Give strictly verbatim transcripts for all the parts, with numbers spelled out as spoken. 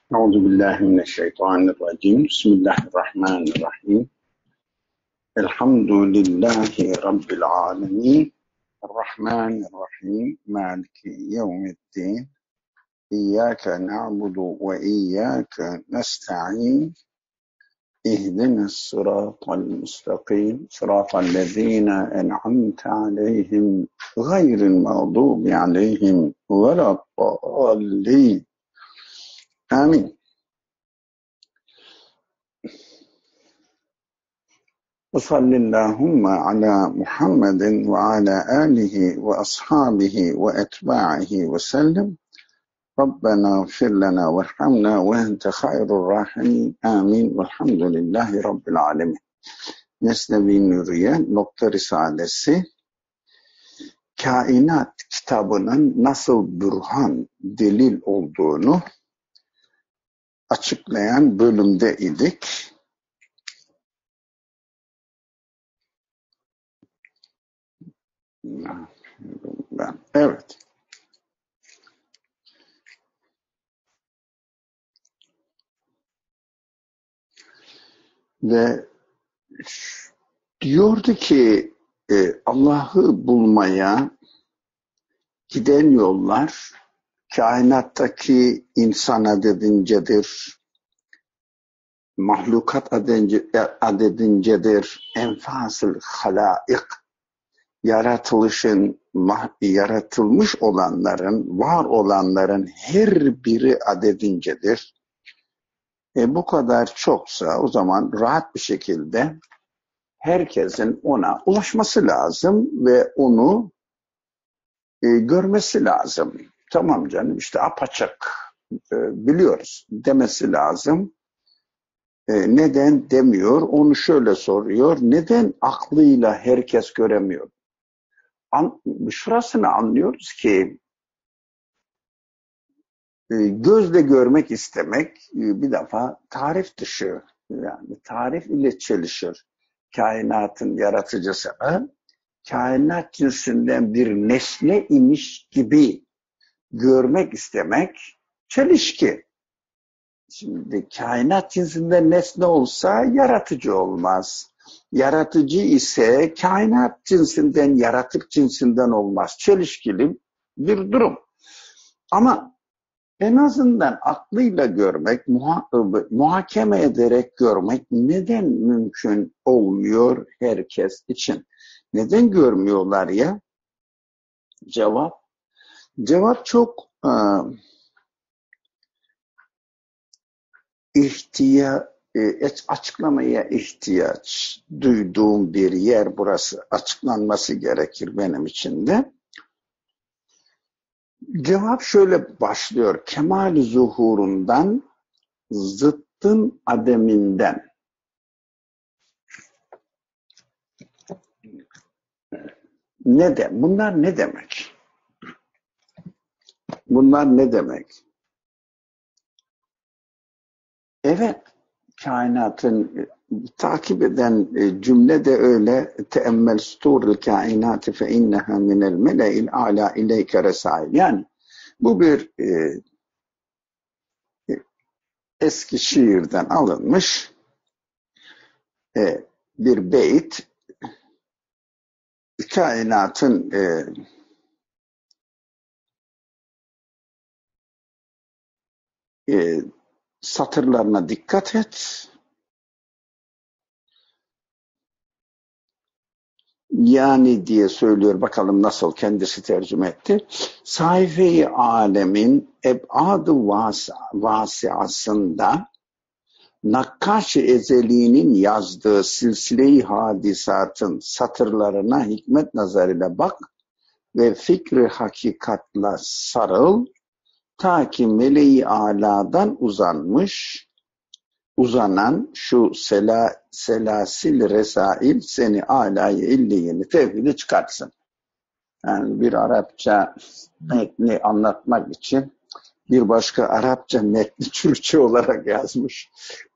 Euzu billahi mineşşeytanirracim. Bismillahirrahmanirrahim. Elhamdülillahi rabbil alamin. Errahmanirrahim. Maliki yevmiddin. İyyake na'budu ve iyyake nestaîn. İhdinas sıratal mustakim. Sıratallezîne en'amte aleyhim gayril mağdubi aleyhim veleddâllîn. Amin. وصل اللهم على محمد وعلى آله وأصحابه وأتباعه وسلم ربنا اغفر لنا وارحمنا وأنت خير الراحمين آمين والحمد لله رب العالمين. Mesnevi Nuriye Nokta Risalesi kainat kitabının nasıl bürhan, delil olduğunu açıklayan bölümde idik. Evet. Ve diyordu ki e, Allah'ı bulmaya giden yollar kainattaki insan adedincedir, mahlukat adedincedir, enfasıl halaik, yaratılışın, yaratılmış olanların, var olanların her biri adedincedir. E, bu kadar çoksa o zaman rahat bir şekilde herkesin ona ulaşması lazım ve onu e, görmesi lazım. Tamam canım işte apaçık e, biliyoruz demesi lazım. E, neden demiyor? Onu şöyle soruyor. Neden aklıyla herkes göremiyor? An, şurasını anlıyoruz ki e, gözle görmek istemek e, bir defa tarif dışı. Yani tarif ile çelişir. Kainatın yaratıcısını kainat cinsinden bir nesne imiş gibi görmek istemek çelişki. Şimdi kainat cinsinden nesne olsa yaratıcı olmaz. Yaratıcı ise kainat cinsinden, yaratık cinsinden olmaz. Çelişkili bir durum. Ama en azından aklıyla görmek, muha muhakeme ederek görmek neden mümkün olmuyor herkes için? Neden görmüyorlar ya? Cevap, cevap çok e, ihtiya, e, açıklamaya ihtiyaç duyduğum bir yer burası. Açıklanması gerekir benim için de. Cevap şöyle başlıyor. Kemal-i zuhurundan, zıttın ademinden. Ne de? Bunlar ne demek? Bunlar ne demek? Evet, kainatın takip eden cümle de öyle. Teemmel suturul kainati fe inneha minel mele'il a'la ileyke resail. Yani bu bir e, eski şiirden alınmış e, bir beyt. Kainatın e, e, satırlarına dikkat et. Yani diye söylüyor, bakalım nasıl kendisi tercüme etti. Sayfe-i alemin eb'ad-ı vasiasında Nakkaş-ı Ezeli'nin yazdığı silsile-i hadisatın satırlarına hikmet nazarıyla bak ve fikri hakikatla sarıl, ta ki meleği aladan uzanmış, uzanan şu sela, selasil resail seni alâ-i illiyini tevhidi çıkartsın. Yani bir Arapça metni anlatmak için bir başka Arapça metni Türkçe olarak yazmış.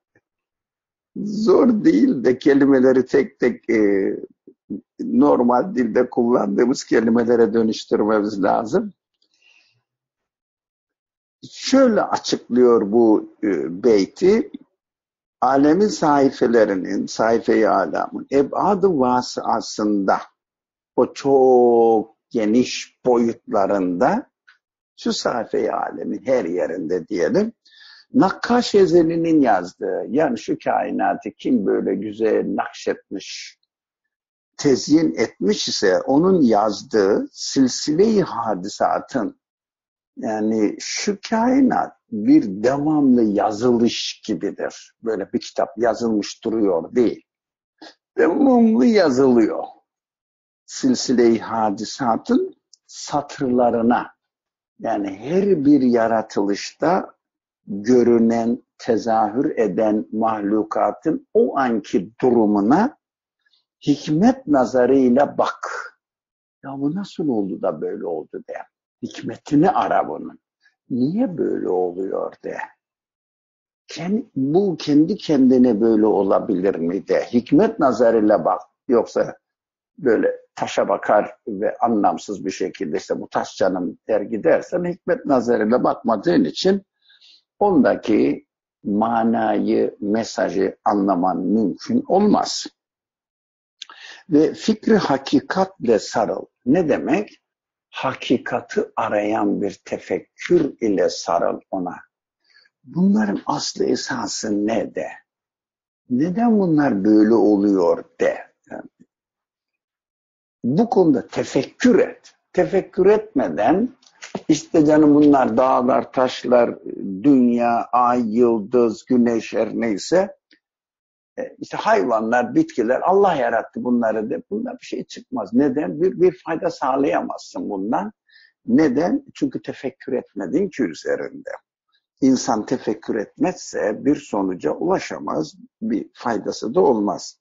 Zor değil de kelimeleri tek tek e, normal dilde kullandığımız kelimelere dönüştürmemiz lazım. Şöyle açıklıyor bu e, beyti. Alemin sayfelerinin, sayfe-i alamın eb'ad-ı vasıasında, o çok geniş boyutlarında, şu sayfe-i alemin her yerinde diyelim, Nakkaş Ezeli'nin yazdığı, yani şu kainatı kim böyle güzel nakşetmiş, tezyin etmiş ise onun yazdığı silsile-i hadisatın, yani şu kainat bir devamlı yazılış gibidir. Böyle bir kitap yazılmış duruyor değil. Devamlı yazılıyor. Silsile-i hadisatın satırlarına, yani her bir yaratılışta görünen, tezahür eden mahlukatın o anki durumuna hikmet nazarıyla bak. Ya bu nasıl oldu da böyle oldu de. Hikmetini ara bunun. Niye böyle oluyor de. Bu kendi kendine böyle olabilir mi de. Hikmet nazarıyla bak. Yoksa böyle taşa bakar ve anlamsız bir şekilde işte bu taş canım der gidersen, hikmet nazarıyla bakmadığın için ondaki manayı, mesajı anlaman mümkün olmaz. Ve fikri hakikatle sarıl. Ne demek? Hakikati arayan bir tefekkür ile sarıl ona. Bunların aslı esası ne de? Neden bunlar böyle oluyor de? Yani bu konuda tefekkür et. Tefekkür etmeden işte canım bunlar dağlar, taşlar, dünya, ay, yıldız, güneş her neyse, işte hayvanlar, bitkiler, Allah yarattı bunları de. Bundan bir şey çıkmaz. Neden? Bir, bir fayda sağlayamazsın bundan. Neden? Çünkü tefekkür etmedin ki üzerinde. İnsan tefekkür etmezse bir sonuca ulaşamaz, bir faydası da olmaz.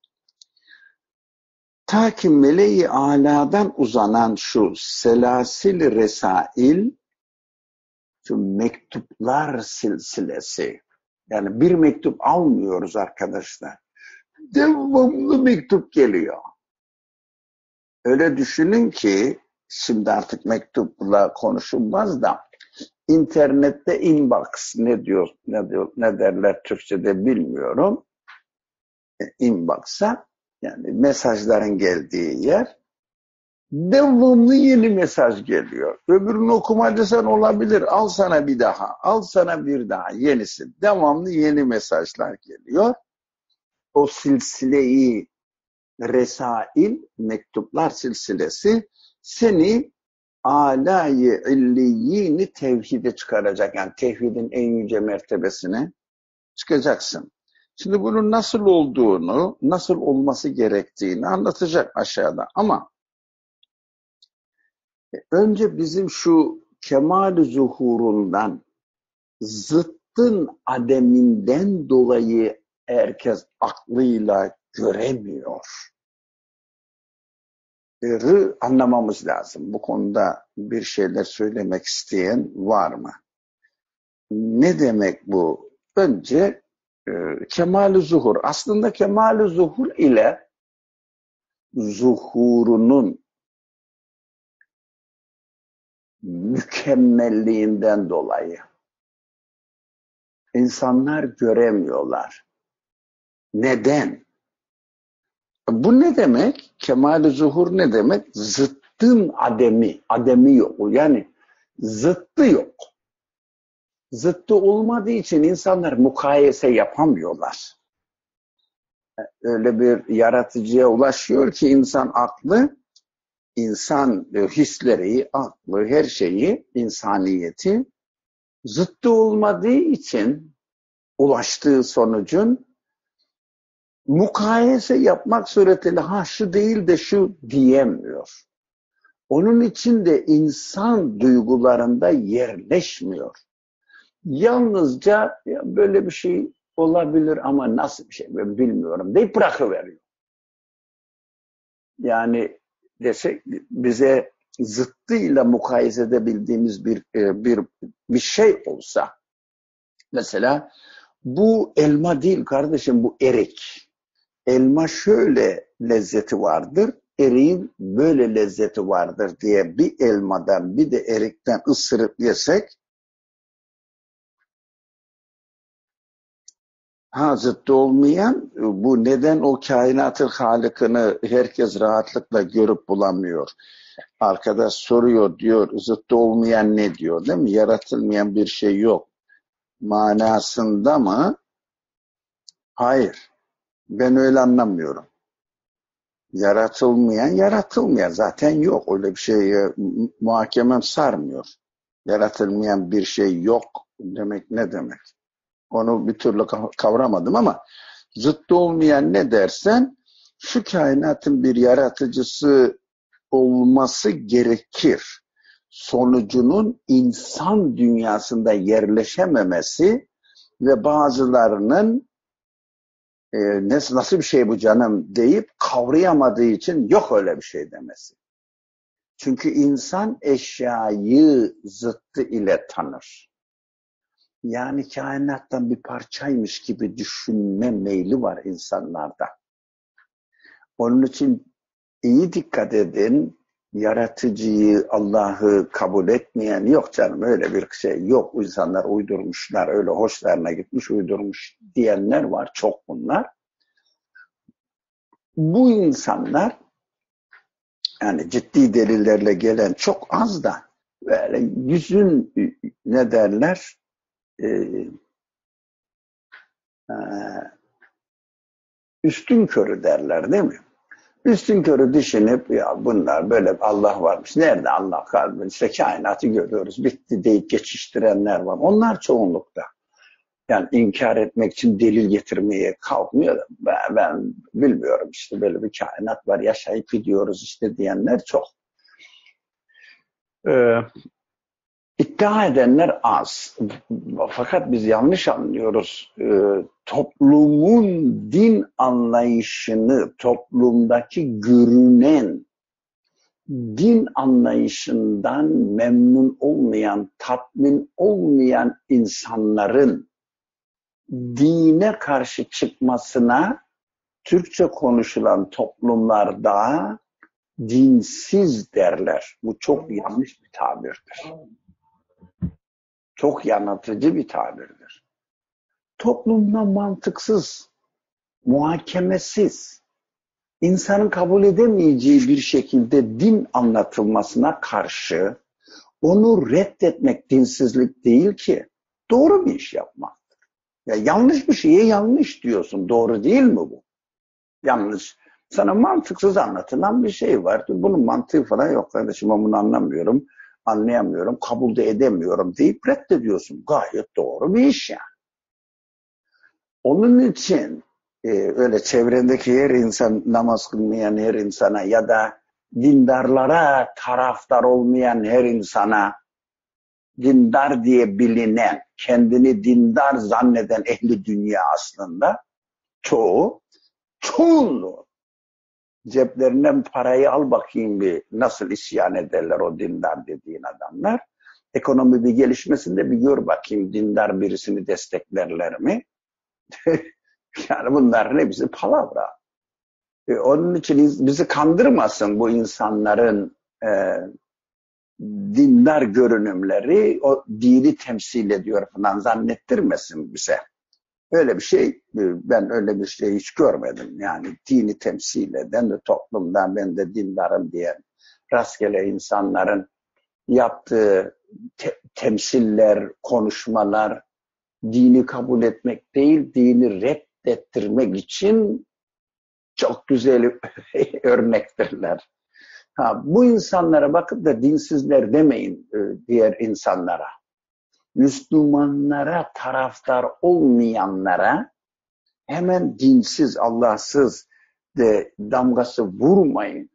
Ta ki meleği aladan uzanan şu selasil resail, şu mektuplar silsilesi, yani bir mektup almıyoruz arkadaşlar. Devamlı mektup geliyor. Öyle düşünün ki, şimdi artık mektupla konuşulmaz da, internette inbox ne diyor, ne diyor, ne derler Türkçe'de bilmiyorum. Inbox'a, yani mesajların geldiği yer, devamlı yeni mesaj geliyor. Öbürünü okuma desen olabilir. Al sana bir daha, al sana bir daha, yenisi. Devamlı yeni mesajlar geliyor. O silsileyi resail, mektuplar silsilesi seni âlâ-i illiyîni tevhide çıkaracak. Yani tevhidin en yüce mertebesine çıkacaksın. Şimdi bunun nasıl olduğunu, nasıl olması gerektiğini anlatacak aşağıda. Ama önce bizim şu kemal-i zuhurundan, zıttın ademinden dolayı herkes aklıyla göremiyor. Rı anlamamız lazım. Bu konuda bir şeyler söylemek isteyen var mı? Ne demek bu? Önce e, kemal-i zuhur. Aslında kemal-i zuhur ile zuhurunun mükemmelliğinden dolayı insanlar göremiyorlar. Neden? Bu ne demek? Kemal-i zuhur ne demek? Zıttın ademi, ademi yok. Yani zıttı yok. Zıttı olmadığı için insanlar mukayese yapamıyorlar. Öyle bir yaratıcıya ulaşıyor ki insan aklı, insan hisleri, aklı, her şeyi, insaniyeti zıttı olmadığı için ulaştığı sonucun mukayese yapmak suretiyle ha şu değil de şu diyemiyor. Onun için de insan duygularında yerleşmiyor. Yalnızca ya böyle bir şey olabilir ama nasıl bir şey ben bilmiyorum deyip bırakıveriyor. Yani desek bize zıttıyla mukayese edebildiğimiz bir bir bir şey olsa, mesela bu elma değil kardeşim, bu erik. Elma şöyle lezzeti vardır, eriğin böyle lezzeti vardır diye bir elmadan bir de erikten ısırıp yesek Ha, zıttı olmayan, bu neden o kainatın halikini herkes rahatlıkla görüp bulamıyor? Arkadaş soruyor, diyor zıttı olmayan ne diyor, değil mi? Yaratılmayan bir şey yok manasında mı? Hayır. Ben öyle anlamıyorum. Yaratılmayan yaratılmayan zaten yok. Öyle bir şey muhakemem sarmıyor. Yaratılmayan bir şey yok demek ne demek? Onu bir türlü kavramadım ama zıttı olmayan ne dersen, şu kainatın bir yaratıcısı olması gerekir. Sonucunun insan dünyasında yerleşememesi ve bazılarının e, nasıl, nasıl bir şey bu canım deyip kavrayamadığı için yok öyle bir şey demesi. Çünkü insan eşyayı zıttı ile tanır. Yani kainattan bir parçaymış gibi düşünme meyli var insanlarda. Onun için iyi dikkat edin, yaratıcıyı, Allah'ı kabul etmeyen yok canım, öyle bir şey yok. İnsanlar uydurmuşlar, öyle hoşlarına gitmiş uydurmuş diyenler var, çok bunlar. Bu insanlar, yani ciddi delillerle gelen çok az da, böyle yüzün ne derler, e, e, üstün körü derler değil mi? Üstün körü düşünüp ya bunlar böyle Allah varmış. Nerede Allah kalbi? İşte kainatı görüyoruz. Bitti deyip geçiştirenler var. Onlar çoğunlukta. Yani inkar etmek için delil getirmeye kalkmıyor. Ben, ben bilmiyorum, işte böyle bir kainat var, yaşayıp gidiyoruz işte diyenler çok. Ee, iddia edenler az. Fakat biz yanlış anlıyoruz. Ee, toplumun din anlayışını, toplumdaki görünen din anlayışından memnun olmayan, tatmin olmayan insanların dine karşı çıkmasına Türkçe konuşulan toplumlarda dinsiz derler. Bu çok yanlış bir tabirdir. Çok yanıltıcı bir tabirdir. Toplumda mantıksız, muhakemesiz, insanın kabul edemeyeceği bir şekilde din anlatılmasına karşı onu reddetmek dinsizlik değil ki. Doğru bir iş yapmaktır. Ya yanlış bir şeye yanlış diyorsun. Doğru değil mi bu? Yanlış. Sana mantıksız anlatılan bir şey var. Bunun mantığı falan yok kardeşim. Ben bunu anlamıyorum, anlayamıyorum, kabul de edemiyorum deyip reddediyorsun. Gayet doğru bir iş yani. Onun için e, öyle çevrendeki her insan, namaz kılmayan her insana ya da dindarlara taraftar olmayan her insana, dindar diye bilinen, kendini dindar zanneden ehli dünya aslında çoğu, çoğunluğu ceplerinden parayı al bakayım bir nasıl isyan ederler o dindar dediğin adamlar. Ekonomi bir gelişmesinde bir gör bakayım dindar birisini desteklerler mi? Yani bunların hepsi palavra. E, onun için bizi kandırmasın bu insanların e, dindar görünümleri, o dini temsil ediyor falan zannettirmesin bize. Öyle bir şey, ben öyle bir şey hiç görmedim. Yani dini temsil eden de toplumdan ben de dindarım diyen rastgele insanların yaptığı te temsiller, konuşmalar dini kabul etmek değil, dini reddettirmek için çok güzel örnektirler. Ha, bu insanlara bakıp da dinsizler demeyin diğer insanlara. Müslümanlara taraftar olmayanlara hemen dinsiz, Allahsız de damgası vurmayın.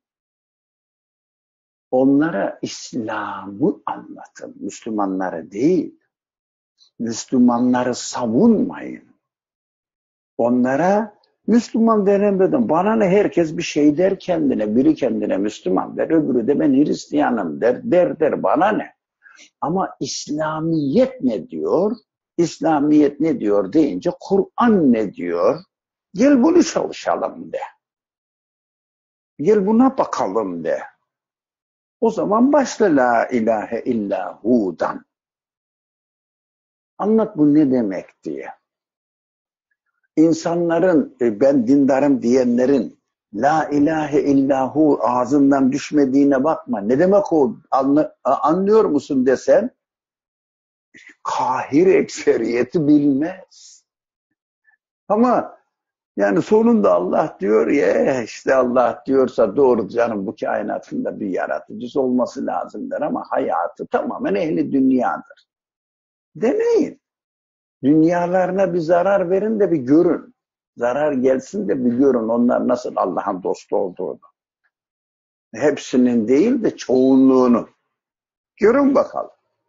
Onlara İslam'ı anlatın, Müslümanlara değil. Müslümanları savunmayın. Onlara Müslüman denen dedim. Bana ne, herkes bir şey der kendine. Biri kendine Müslüman der, öbürü de ben Hristiyanım der, der der bana ne? Ama İslamiyet ne diyor? İslamiyet ne diyor deyince Kur'an ne diyor? Gel bunu çalışalım de. Gel buna bakalım de. O zaman başla la ilahe illa hu'dan. Anlat bu ne demek diye. insanların e, ben dindarım diyenlerin la ilahe illahu ağzından düşmediğine bakma. Ne demek o? Anlı, anlıyor musun desen kahir ekseriyeti bilmez. Ama yani sonunda Allah diyor ya, işte Allah diyorsa doğru canım, bu kainatında bir yaratıcısı olması lazımdır ama hayatı tamamen ehli dünyadır. Deneyin. Dünyalarına bir zarar verin de bir görün. Zarar gelsin de bir görün onlar nasıl Allah'ın dostu olduğunu. Hepsinin değil de çoğunluğunu. Görün bakalım.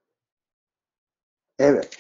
Evet.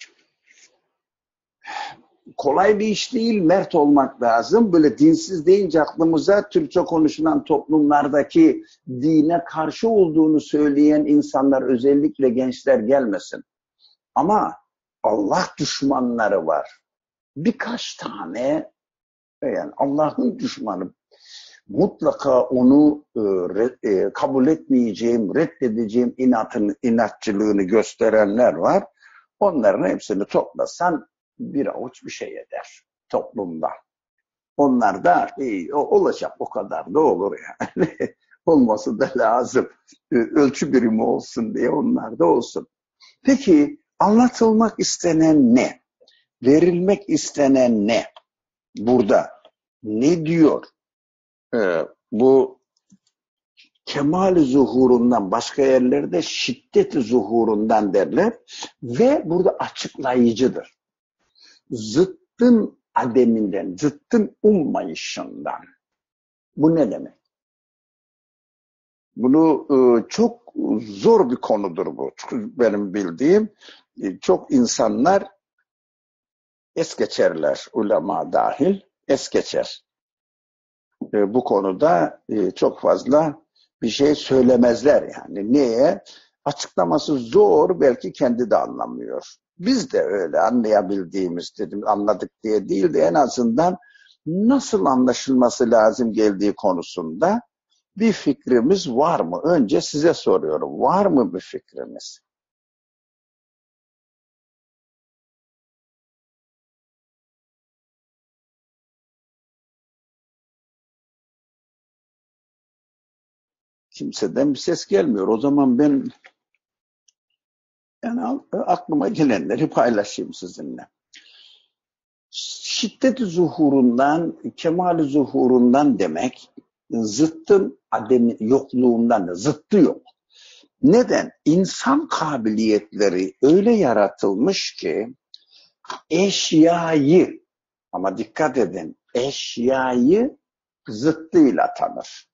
Kolay bir iş değil, mert olmak lazım. Böyle dinsiz deyince aklımıza Türkçe konuşulan toplumlardaki dine karşı olduğunu söyleyen insanlar, özellikle gençler gelmesin. Ama Allah düşmanları var. Birkaç tane, yani Allah'ın düşmanı, mutlaka onu e, e, kabul etmeyeceğim, reddedeceğim inatını, inatçılığını gösterenler var. Onların hepsini toplasan bir avuç bir şey eder toplumda. Onlar da e, olacak, o kadar da olur yani. Olması da lazım. E, ölçü birimi olsun diye onlar da olsun. Peki anlatılmak istenen ne? Verilmek istenen ne? Burada ne diyor? Ee, bu kemal-i zuhurundan, başka yerlerde şiddet-i zuhurundan derler ve burada açıklayıcıdır. Zıttın ademinden, zıttın olmayışından. Bu ne demek? Bunu e, çok zor bir konudur bu. Benim bildiğim e, çok insanlar es geçerler, ulema dahil es geçer. E, bu konuda e, çok fazla bir şey söylemezler yani. Niye? Açıklaması zor, belki kendi de anlamıyor. Biz de öyle anlayabildiğimiz, dedim anladık diye değil de en azından nasıl anlaşılması lazım geldiği konusunda bir fikrimiz var mı? Önce size soruyorum. Var mı bir fikriniz? Kimseden bir ses gelmiyor. O zaman ben yani aklıma gelenleri paylaşayım sizinle. Şiddet-i zuhurundan, kemal-i zuhurundan demek, zıttın ademi yokluğundan, zıttı yok. Neden? İnsan kabiliyetleri öyle yaratılmış ki eşyayı, ama dikkat edin, eşyayı zıttıyla tanır.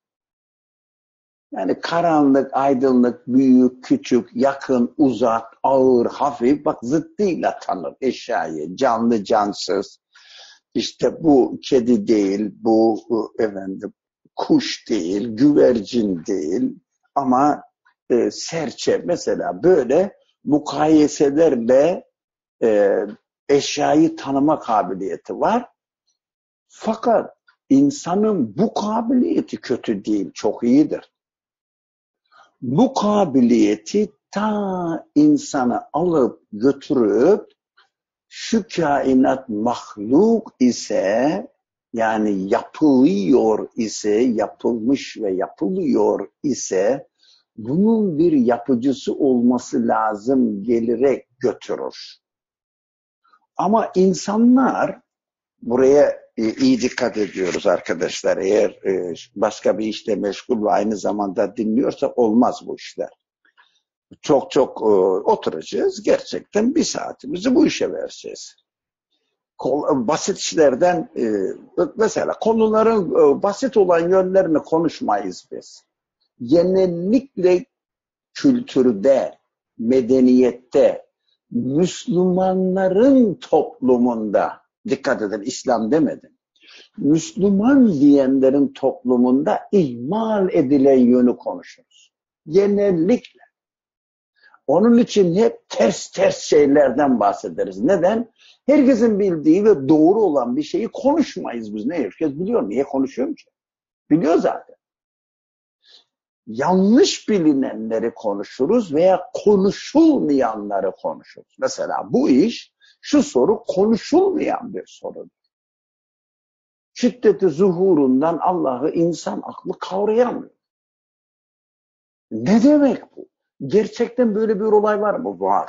Yani karanlık, aydınlık, büyük, küçük, yakın, uzak, ağır, hafif, bak zıttıyla tanır eşyayı, canlı, cansız. İşte bu kedi değil, bu efendim kuş değil, güvercin değil ama e, serçe mesela, böyle mukayeselerle e, eşyayı tanıma kabiliyeti var. Fakat insanın bu kabiliyeti kötü değil, çok iyidir. Bu kabiliyeti ta insanı alıp götürüp şu kainat mahluk ise, yani yapılıyor ise, yapılmış ve yapılıyor ise bunun bir yapıcısı olması lazım gelire götürür. Ama insanlar, buraya e, iyi dikkat ediyoruz arkadaşlar, eğer e, başka bir işle meşgul ve aynı zamanda dinliyorsa olmaz bu işler. Çok çok e, oturacağız, gerçekten bir saatimizi bu işe vereceğiz. Kol, basit işlerden e, mesela konuların e, basit olan yönlerini konuşmayız biz. Genellikle kültürde, medeniyette, Müslümanların toplumunda, dikkat edin İslam demedim, Müslüman diyenlerin toplumunda ihmal edilen yönü konuşuruz. Genellikle. Onun için hep ters ters şeylerden bahsederiz. Neden? Herkesin bildiği ve doğru olan bir şeyi konuşmayız biz. Ne? Herkes biliyor. Niye konuşuyorum ki? Biliyor zaten. Yanlış bilinenleri konuşuruz veya konuşulmayanları konuşuruz. Mesela bu iş, şu soru konuşulmayan bir sorudur. şiddeti zuhurundan Allah'ı insan aklı kavrayamıyor. Ne demek bu? Gerçekten böyle bir olay var mı? Var.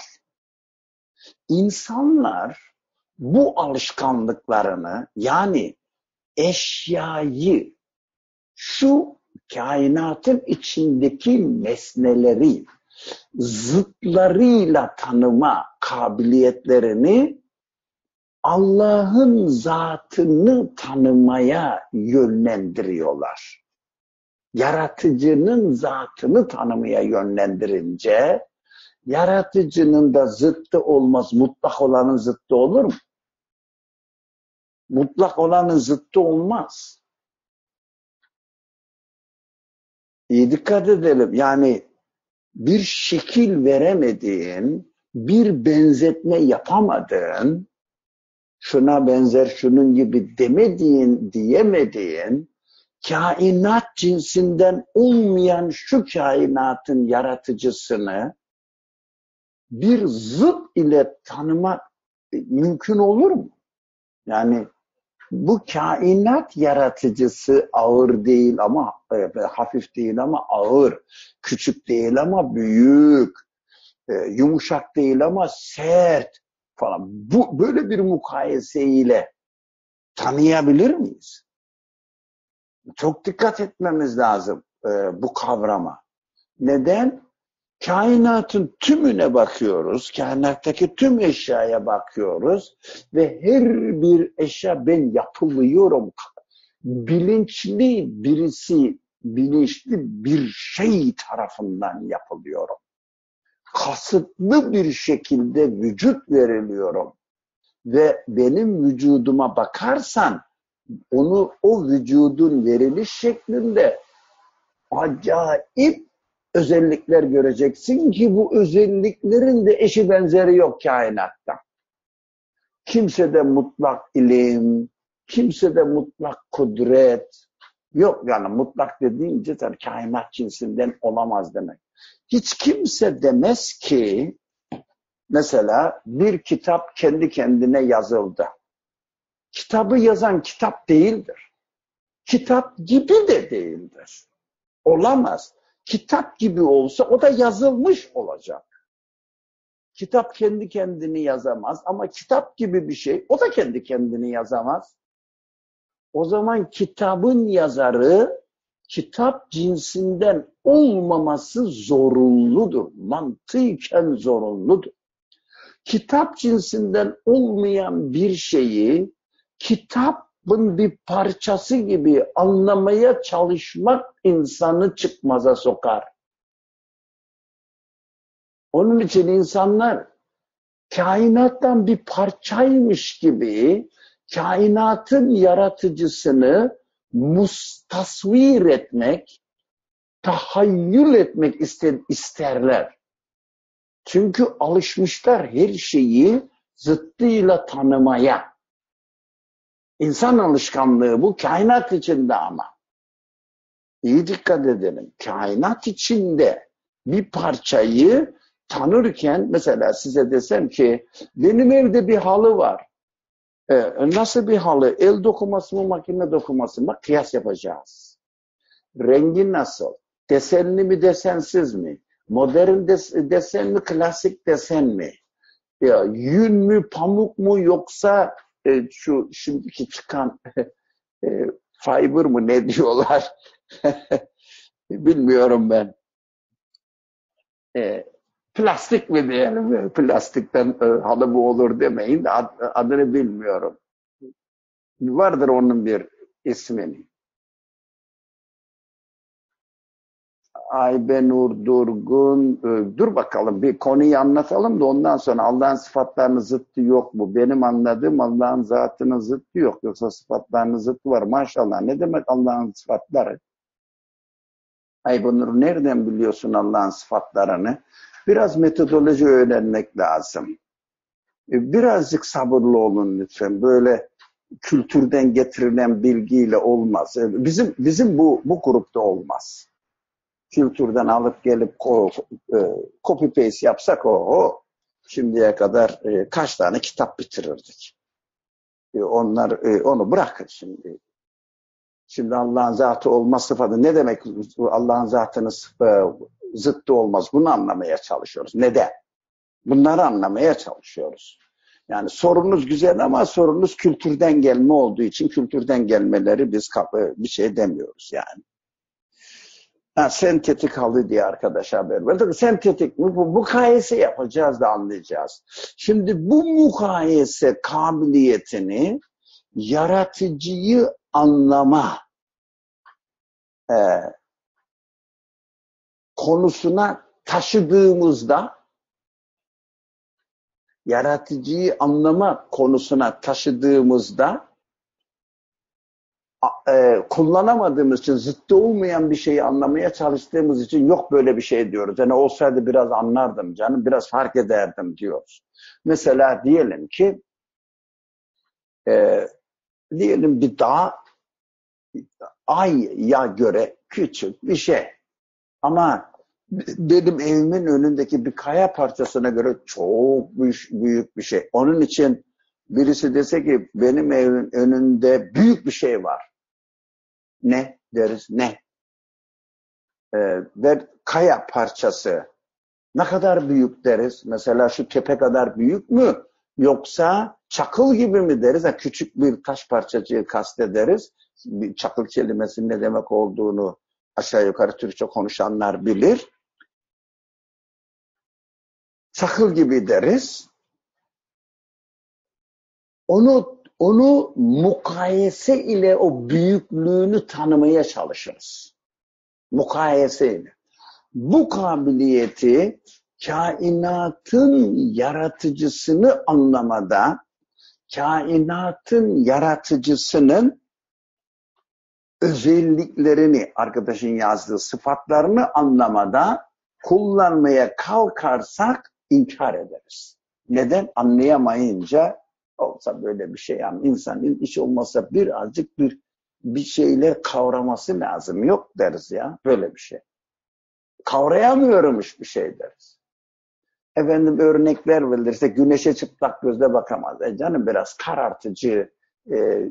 İnsanlar bu alışkanlıklarını, yani eşyayı, şu kainatın içindeki nesneleri zıtlarıyla tanıma kabiliyetlerini Allah'ın zatını tanımaya yönlendiriyorlar. Yaratıcının zatını tanımaya yönlendirince, yaratıcının da zıttı olmaz, mutlak olanın zıttı olur mu? Mutlak olanın zıttı olmaz. İyi dikkat edelim. Yani bir şekil veremediğin, bir benzetme yapamadığın, şuna benzer, şunun gibi demediğin, diyemediğin, kainat cinsinden olmayan şu kainatın yaratıcısını bir zıt ile tanımak mümkün olur mu? Yani bu kainat yaratıcısı ağır değil ama e, hafif değil ama ağır, küçük değil ama büyük, e, yumuşak değil ama sert falan. Bu böyle bir mukayeseyle tanıyabilir miyiz? Çok dikkat etmemiz lazım e, bu kavrama. Neden? Kainatın tümüne bakıyoruz, kainattaki tüm eşyaya bakıyoruz ve her bir eşya ben yapılıyorum. Bilinçli birisi, bilinçli bir şey tarafından yapılıyorum. Kasıtlı bir şekilde vücut veriliyorum. Ve benim vücuduma bakarsan, onu o vücudun veriliş şeklinde acayip özellikler göreceksin ki bu özelliklerin de eşi benzeri yok kainatta. Kimsede mutlak ilim, kimsede mutlak kudret yok. Yani mutlak dediğince tabii kainat cinsinden olamaz demek. Hiç kimse demez ki mesela bir kitap kendi kendine yazıldı. Kitabı yazan kitap değildir. Kitap gibi de değildir. Olamaz. Kitap gibi olsa o da yazılmış olacak. Kitap kendi kendini yazamaz ama kitap gibi bir şey o da kendi kendini yazamaz. O zaman kitabın yazarı kitap cinsinden olmaması zorunludur. Mantıken zorunludur. Kitap cinsinden olmayan bir şeyi kitabın bir parçası gibi anlamaya çalışmak insanı çıkmaza sokar. Onun için insanlar kainattan bir parçaymış gibi kainatın yaratıcısını mustasvir etmek, tahayyül etmek ister, isterler. Çünkü alışmışlar her şeyi zıttıyla tanımaya. İnsan alışkanlığı bu, kainat içinde ama. İyi dikkat edelim. Kainat içinde bir parçayı tanırken, mesela size desem ki benim evde bir halı var. Ee, nasıl bir halı? El dokuması mı, makine dokuması mı? Kıyas yapacağız. Rengi nasıl? Desenli mi, desensiz mi? Modern des desen mi, klasik desen mi? Ya, yün mü, pamuk mu, yoksa e, şu şimdiki çıkan e, fiber mı, ne diyorlar? Bilmiyorum ben. E, plastik mi diyelim? Plastikten e, halı bu olur demeyin de ad, adını bilmiyorum. Vardır onun bir ismini. Aybenur Durgun, e, dur bakalım bir konuyu anlatalım da ondan sonra Allah'ın sıfatlarının zıttı yok mu? Benim anladığım Allah'ın zatının zıttı yok. Yoksa sıfatlarının zıttı var. Maşallah. Ne demek Allah'ın sıfatları? Aybenur, nereden biliyorsun Allah'ın sıfatlarını? Biraz metodoloji öğrenmek lazım. E, birazcık sabırlı olun lütfen. Böyle kültürden getirilen bilgiyle olmaz. E, bizim bizim bu bu grupta olmaz. Kültürden alıp gelip copy paste yapsak o, o şimdiye kadar e, kaç tane kitap bitirirdik. E, onlar e, onu bırakın şimdi. Şimdi Allah'ın zatı olma sıfatı ne demek? Allah'ın zatının zıttı olmaz. Bunu anlamaya çalışıyoruz. Neden? Bunları anlamaya çalışıyoruz. Yani sorunuz güzel ama sorunuz kültürden gelme olduğu için kültürden gelmeleri biz bir şey demiyoruz yani. Ha, sentetik halı diye arkadaş haber verdi. Sentetik mi? Bu mukayese yapacağız da anlayacağız. Şimdi bu mukayese kabiliyetini yaratıcıyı anlama e, konusuna taşıdığımızda yaratıcıyı anlama konusuna taşıdığımızda e, kullanamadığımız için, zıttı olmayan bir şeyi anlamaya çalıştığımız için yok böyle bir şey diyoruz. Yani olsaydı biraz anlardım canım, biraz fark ederdim diyoruz. Mesela diyelim ki e, diyelim bir dağ Ay'a göre küçük bir şey. Ama benim evimin önündeki bir kaya parçasına göre çok büyük bir şey. Onun için birisi dese ki benim evimin önünde büyük bir şey var. Ne deriz? Ne? Ee, ve kaya parçası ne kadar büyük deriz? Mesela şu tepe kadar büyük mü? Yoksa çakıl gibi mi deriz? Ha, küçük bir taş parçacığı kastederiz. Bir çakıl kelimesinin ne demek olduğunu aşağı yukarı Türkçe konuşanlar bilir. Çakıl gibi deriz. Onu onu mukayese ile o büyüklüğünü tanımaya çalışırız. Mukayese ile. Bu kabiliyeti kainatın yaratıcısını anlamada, kainatın yaratıcısının özelliklerini, arkadaşın yazdığı sıfatlarını anlamada kullanmaya kalkarsak inkar ederiz. Neden? Anlayamayınca olsa böyle bir şey, yani insanın iş olmasa birazcık bir bir şeyler kavraması lazım. Yok deriz ya, böyle bir şey. Kavrayamıyormuş bir şey deriz. Efendim örnekler verilirse güneşe çıplak gözle bakamaz. E canım biraz karartıcı e,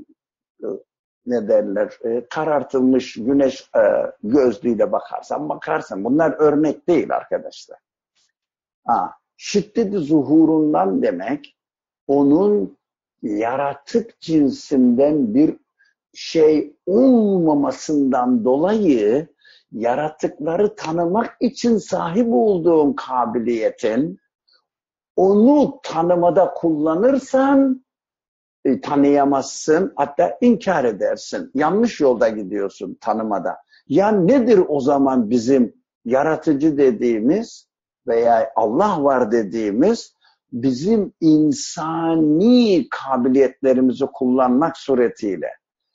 ne derler e, karartılmış güneş e, gözlüğüyle bakarsan bakarsın. Bunlar örnek değil arkadaşlar. Ha, şiddet-i zuhurundan demek onun yaratık cinsinden bir şey olmamasından dolayı yaratıkları tanımak için sahip olduğun kabiliyetin onu tanımada kullanırsan e, tanıyamazsın, hatta inkar edersin. Yanlış yolda gidiyorsun tanımada. Ya nedir o zaman bizim yaratıcı dediğimiz veya Allah var dediğimiz, bizim insani kabiliyetlerimizi kullanmak suretiyle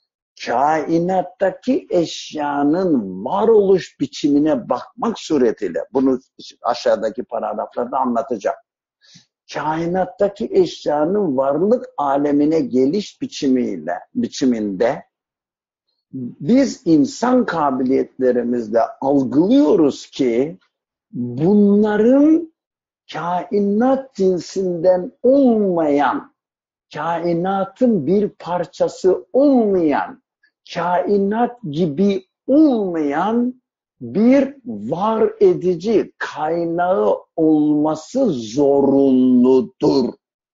kainattaki eşyanın varoluş biçimine bakmak suretiyle, bunu aşağıdaki paragraflarda anlatacağım. Kainattaki eşyanın varlık alemine geliş biçimiyle, biçiminde biz insan kabiliyetlerimizle algılıyoruz ki bunların kainat cinsinden olmayan, kainatın bir parçası olmayan, kainat gibi olmayan bir var edici kaynağı olması zorunludur.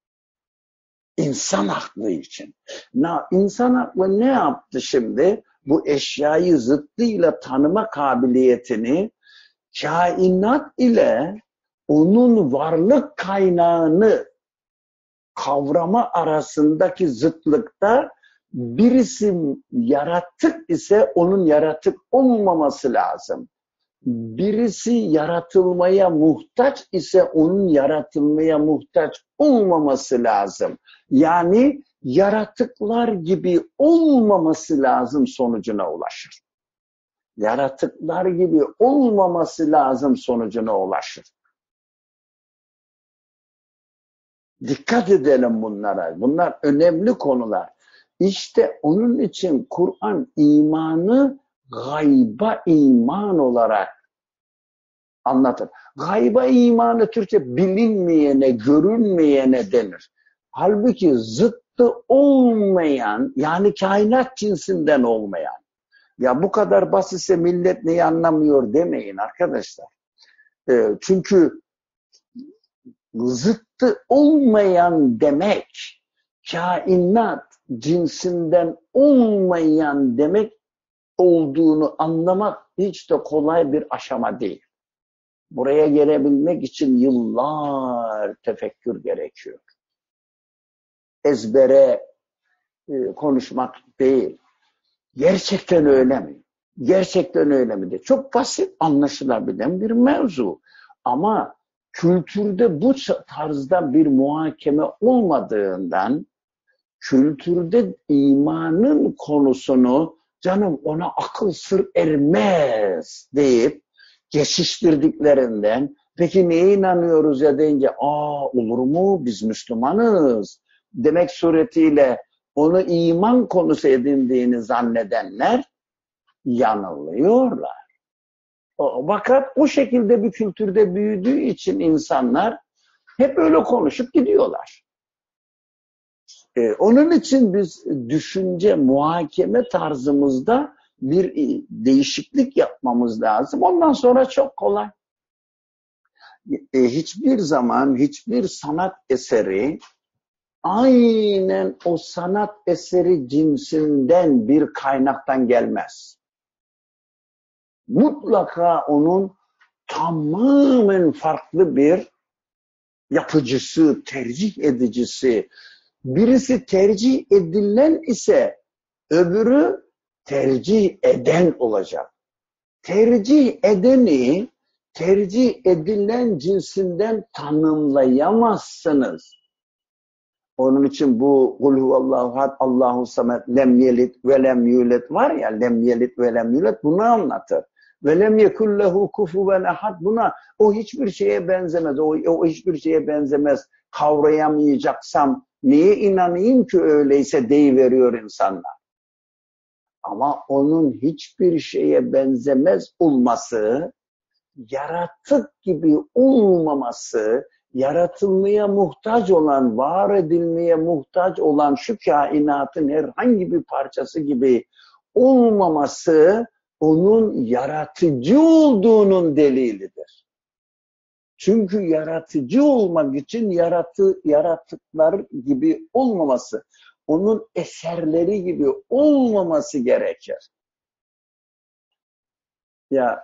İnsan aklı için. Na, insan aklı ne yaptı şimdi? Bu eşyayı zıttıyla tanıma kabiliyetini kainat ile onun varlık kaynağını kavrama arasındaki zıtlıkta birisi yaratık ise onun yaratık olmaması lazım. Birisi yaratılmaya muhtaç ise onun yaratılmaya muhtaç olmaması lazım. Yani yaratıklar gibi olmaması lazım sonucuna ulaşır. Yaratıklar gibi olmaması lazım sonucuna ulaşır. Dikkat edelim bunlara. Bunlar önemli konular. İşte onun için Kur'an imanı gayba iman olarak anlatır. Gayba imanı Türkçe bilinmeyene, görünmeyene denir. Halbuki zıttı olmayan, yani kainat cinsinden olmayan, Ya bu kadar basitse millet neyi anlamıyor demeyin arkadaşlar. E, çünkü zıttı olmayan demek, kainat cinsinden olmayan demek olduğunu anlamak hiç de kolay bir aşama değil. Buraya gelebilmek için yıllar tefekkür gerekiyor. Ezbere e, konuşmak değil. Gerçekten öyle mi? Gerçekten öyle mi? De. Çok basit anlaşılabilen bir mevzu. Ama kültürde bu tarzda bir muhakeme olmadığından kültürde imanın konusunu canım ona akıl sır ermez deyip geçiştirdiklerinden peki neye inanıyoruz ya deyince aa olur mu biz Müslümanız demek suretiyle onu iman konusu edindiğini zannedenler yanılıyorlar. Fakat o şekilde bir kültürde büyüdüğü için insanlar hep öyle konuşup gidiyorlar. Ee, onun için biz düşünce, muhakeme tarzımızda bir değişiklik yapmamız lazım. Ondan sonra çok kolay. Ee, hiçbir zaman hiçbir sanat eseri aynen o sanat eseri cinsinden bir kaynaktan gelmez. Mutlaka onun tamamen farklı bir yapıcısı, tercih edicisi, birisi tercih edilen ise öbürü tercih eden olacak. Tercih edeni tercih edilen cinsinden tanımlayamazsınız. Onun için bu kul huvallahu ahad, Allahu samed, lem yelid ve lem yulet var ya, lem yelid ve lem yulet bunu anlatır. Ve lem yekun lehu kufuven ahad buna o hiçbir şeye benzemez. O, o hiçbir şeye benzemez. Kavrayamayacaksam niye inanayım ki öyleyse deyiveriyor insanlar. Ama onun hiçbir şeye benzemez olması, yaratık gibi olmaması, yaratılmaya muhtaç olan, var edilmeye muhtaç olan şu kainatın herhangi bir parçası gibi olmaması, onun yaratıcı olduğunun delilidir. Çünkü yaratıcı olmak için yaratı, yaratıklar gibi olmaması, onun eserleri gibi olmaması gerekir. Ya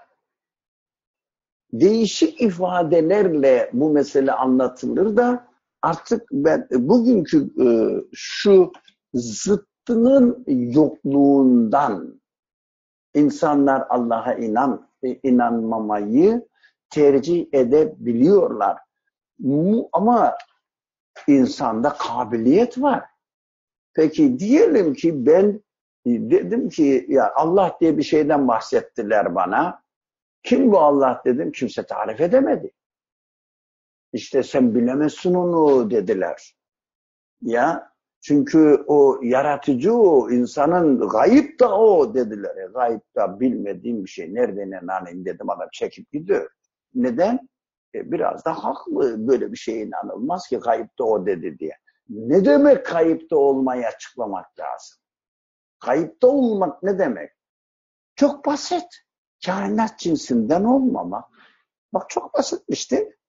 değişik ifadelerle bu mesele anlatılır da artık ben bugünkü e, şu zıttının yokluğundan insanlar Allah'a inan inanmamayı tercih edebiliyorlar. Ama insanda kabiliyet var. Peki diyelim ki ben dedim ki ya Allah diye bir şeyden bahsettiler bana. Kim bu Allah dedim. Kimse tarif edemedi. İşte sen bilemezsin onu dediler. Ya çünkü o yaratıcı o, insanın gayip da o dediler. E, gayip da bilmediğim bir şey. Nereden inanayım dedim adam çekip gidiyor. Neden? E, biraz da haklı. Böyle bir şeye inanılmaz ki gayip da o dedi diye. Ne demek kayıpta olmayı açıklamak lazım? Kayıpta olmak ne demek? Çok basit. Kainat cinsinden olmamak. Bak çok basitmiş değil mi?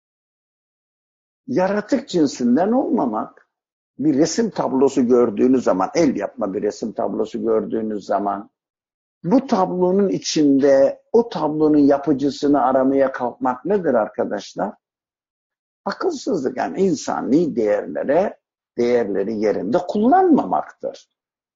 Yaratık cinsinden olmamak. Bir resim tablosu gördüğünüz zaman, el yapma bir resim tablosu gördüğünüz zaman, bu tablonun içinde o tablonun yapıcısını aramaya kalkmak nedir arkadaşlar? Akılsızlık, yani insani değerlere, değerleri yerinde kullanmamaktır.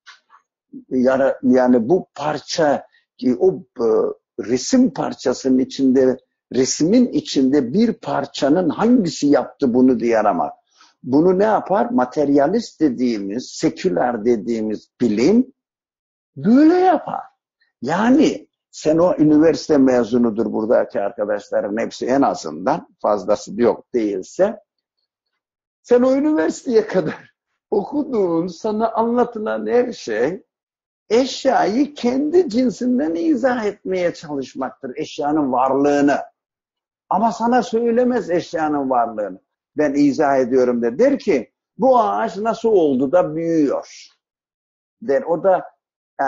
Yani bu parça, o resim parçasının içinde, resmin içinde bir parçanın hangisi yaptı bunu diye aramak. Bunu ne yapar? Materyalist dediğimiz, seküler dediğimiz bilim böyle yapar. Yani sen o üniversite mezunudur buradaki arkadaşların hepsi en azından, fazlası yok değilse, sen o üniversiteye kadar okuduğun, sana anlatılan her şey eşyayı kendi cinsinden izah etmeye çalışmaktır, eşyanın varlığını. Ama sana söylemez eşyanın varlığını. Ben izah ediyorum der. Der ki bu ağaç nasıl oldu da büyüyor? Der. O da yani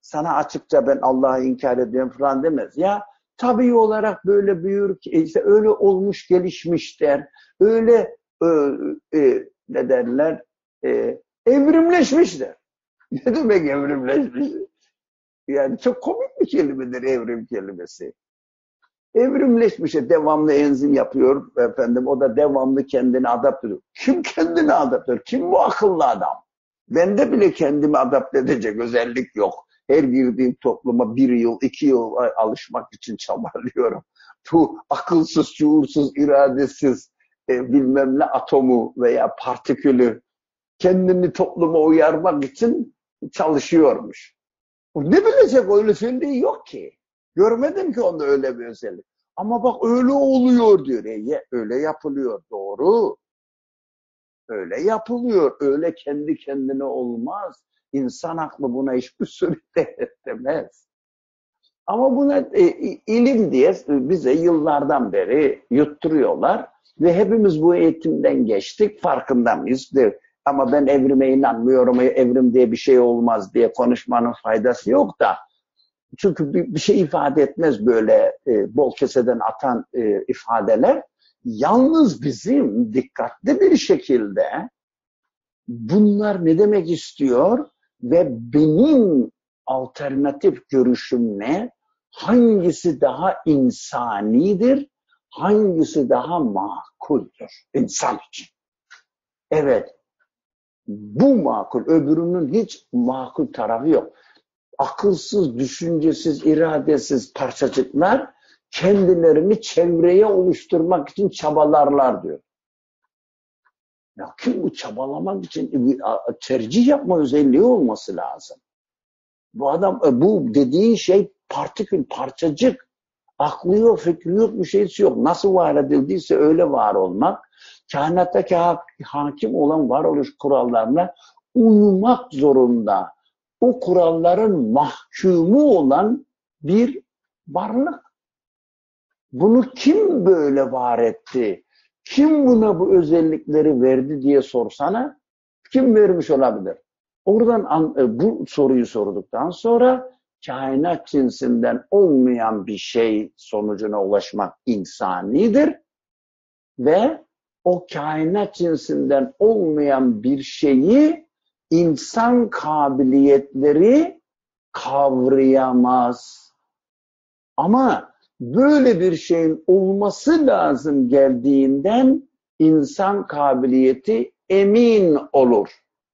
sana açıkça ben Allah'ı inkar ediyorum falan demez. Ya tabii olarak böyle büyür ki işte öyle olmuş gelişmiş der. Öyle e, e, ne derler e, evrimleşmiş der. Ne demek evrimleşmiş? Yani çok komik bir kelimedir evrim kelimesi. Evrimleşmişe devamlı enzim yapıyor efendim. O da devamlı kendini adapte ediyor. Kim kendini adapte ediyor? Kim bu akıllı adam? Bende bile kendimi adapte edecek özellik yok. Her girdiğim topluma bir yıl, iki yıl alışmak için çabalıyorum. Bu akılsız, şuursuz, iradesiz e, bilmem ne atomu veya partikülü kendini topluma uyarmak için çalışıyormuş. Ne bilecek, öyle özelliği yok ki. Görmedim ki onda öyle bir özellik. Ama bak öyle oluyor diyor. E, öyle yapılıyor, doğru. Öyle yapılıyor. Öyle kendi kendine olmaz. İnsan aklı buna hiçbir surette etmez. Ama buna e, ilim diye bize yıllardan beri yutturuyorlar. Ve hepimiz bu eğitimden geçtik. Farkında mıyız? De, ama ben evrime inanmıyorum. Evrim diye bir şey olmaz diye konuşmanın faydası yok da. Çünkü bir, bir şey ifade etmez böyle e, bol keseden atan e, ifadeler. Yalnız bizim dikkatli bir şekilde bunlar ne demek istiyor ve benim alternatif görüşüm ne? Hangisi daha insanidir? Hangisi daha makuldür insan için? Evet, bu makul, öbürünün hiç makul tarafı yok. Akılsız, düşüncesiz, iradesiz parçacıklar kendilerini çevreye oluşturmak için çabalarlar diyor. Ya kim bu çabalamak için bir tercih yapma özelliği olması lazım. Bu adam, bu dediğin şey partikül, parçacık. Aklı yok, fikri yok, bir şeysi yok. Nasıl var edildiyse öyle var olmak. Kainattaki hakim olan varoluş kurallarına uymak zorunda. O kuralların mahkumu olan bir varlık. Bunu kim böyle var etti? Kim buna bu özellikleri verdi diye sorsana, kim vermiş olabilir? Oradan bu soruyu sorduktan sonra kainat cinsinden olmayan bir şey sonucuna ulaşmak insanidir ve o kainat cinsinden olmayan bir şeyi insan kabiliyetleri kavrayamaz. Ama böyle bir şeyin olması lazım geldiğinden insan kabiliyeti emin olur.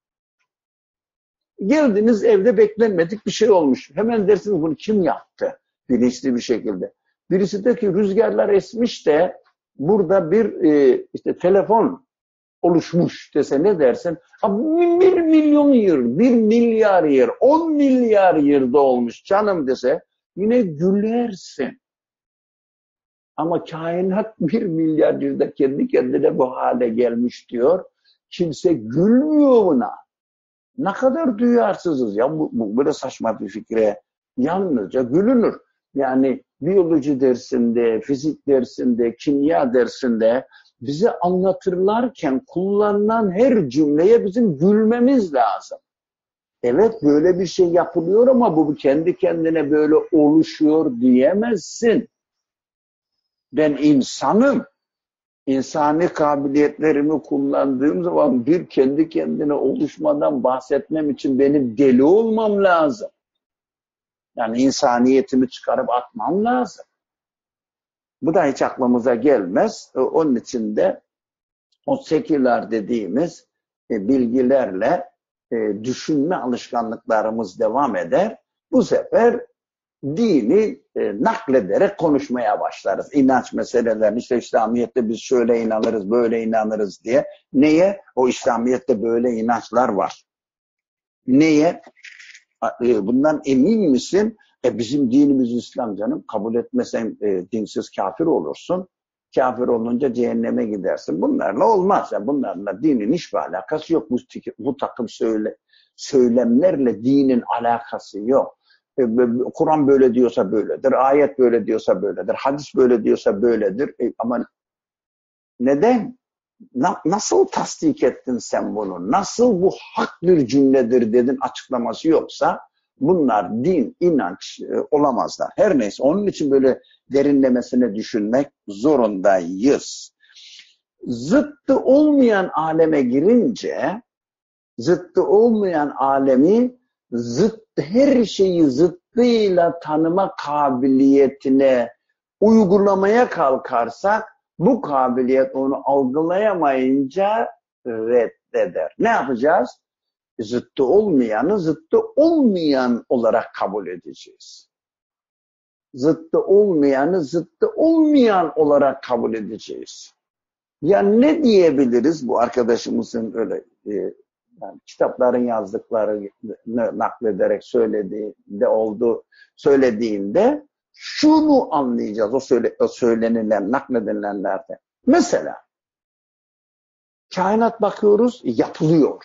Geldiniz, evde beklenmedik bir şey olmuş. Hemen dersiniz bunu kim yaptı? Bilinçli bir şekilde. Birisi de ki rüzgarlar esmiş de burada bir e, işte telefon oluşmuş dese ne dersin? Bir milyon yıl, bir milyar yıl, on milyar yılda olmuş canım dese yine gülersin. Ama kainat bir milyar yılda kendi kendine bu hale gelmiş diyor. Kimse gülmüyor buna. Ne kadar duyarsızız ya, bu, bu böyle saçma bir fikre yalnızca gülünür. Yani biyoloji dersinde, fizik dersinde, kimya dersinde bize anlatırlarken kullanılan her cümleye bizim gülmemiz lazım. Evet, böyle bir şey yapılıyor ama bu kendi kendine böyle oluşuyor diyemezsin. Ben insanım. İnsani kabiliyetlerimi kullandığım zaman bir kendi kendine oluşmadan bahsetmem için benim deli olmam lazım. Yani insaniyetimi çıkarıp atmam lazım. Bu da hiç aklımıza gelmez. Onun için de o seküler dediğimiz bilgilerle düşünme alışkanlıklarımız devam eder. Bu sefer dini e, naklederek konuşmaya başlarız. İnanç meselelerini, işte İslamiyet'te biz şöyle inanırız, böyle inanırız diye. Neye? O İslamiyet'te böyle inançlar var. Neye? E, bundan emin misin? E, bizim dinimiz İslam canım. Kabul etmesen e, dinsiz kafir olursun. Kafir olunca cehenneme gidersin. Bunlarla olmaz. Yani bunlarla dinin hiçbir alakası yok. Bu, bu takım söyle, söylemlerle dinin alakası yok. Kur'an böyle diyorsa böyledir, ayet böyle diyorsa böyledir, hadis böyle diyorsa böyledir. E, ama neden? Na, nasıl tasdik ettin sen bunu? Nasıl bu hak bir cümledir dedin, açıklaması yoksa Bunlar din, inanç e, olamazlar. Her neyse onun için böyle derinlemesine düşünmek zorundayız. Zıttı olmayan aleme girince, zıttı olmayan alemi zıt, her şeyi zıttıyla tanıma kabiliyetine uygulamaya kalkarsak bu kabiliyet onu algılayamayınca reddeder. Ne yapacağız? Zıttı olmayanı zıttı olmayan olarak kabul edeceğiz. Zıttı olmayanı zıttı olmayan olarak kabul edeceğiz. Ya ne diyebiliriz bu arkadaşımızın öyle e, yani kitapların yazdıklarını naklederek söylediğinde oldu söylediğinde şunu anlayacağız o, söyle, o söylenilen nakledilenlerde. Mesela kainat bakıyoruz yapılıyor.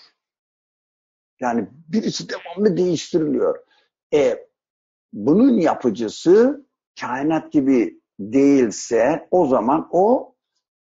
Yani birisi devamlı değiştiriliyor. E, bunun yapıcısı kainat gibi değilse o zaman o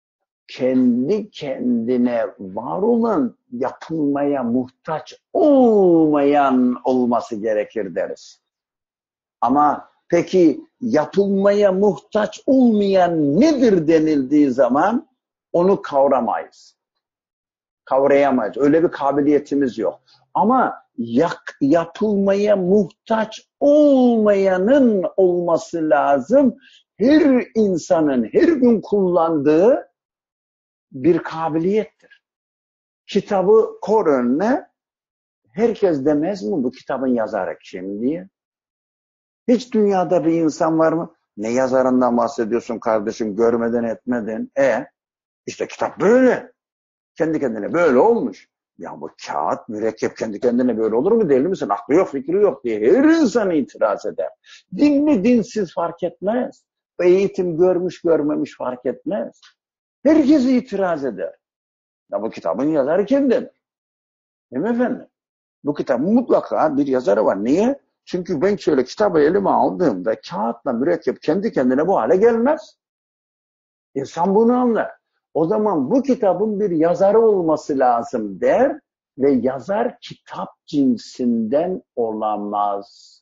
kendi kendine var olan yapılmaya muhtaç olmayan olması gerekir deriz. Ama peki yapılmaya muhtaç olmayan nedir denildiği zaman onu kavramayız. Kavrayamayız. Öyle bir kabiliyetimiz yok. Ama yak, yapılmaya muhtaç olmayanın olması lazım. Her insanın her gün kullandığı bir kabiliyettir. Kitabı koy önüne, herkes demez mi bu kitabın yazarı kim diye? Hiç dünyada bir insan var mı? Ne yazarından bahsediyorsun kardeşim, görmeden etmeden. E işte kitap böyle. Kendi kendine böyle olmuş. Ya bu kağıt, mürekkep kendi kendine böyle olur mu, deli misin? Aklı yok, fikri yok diye her insan itiraz eder. Dinli, dinsiz fark etmez. Eğitim görmüş, görmemiş fark etmez. Herkes itiraz eder. Ya bu kitabın yazarı kimdir? Değil mi efendim? Bu kitabın mutlaka bir yazarı var. Niye? Çünkü ben şöyle kitabı elime aldığımda kağıtla mürekkep kendi kendine bu hale gelmez. İnsan bunu anlar. O zaman bu kitabın bir yazarı olması lazım der ve yazar kitap cinsinden olamaz.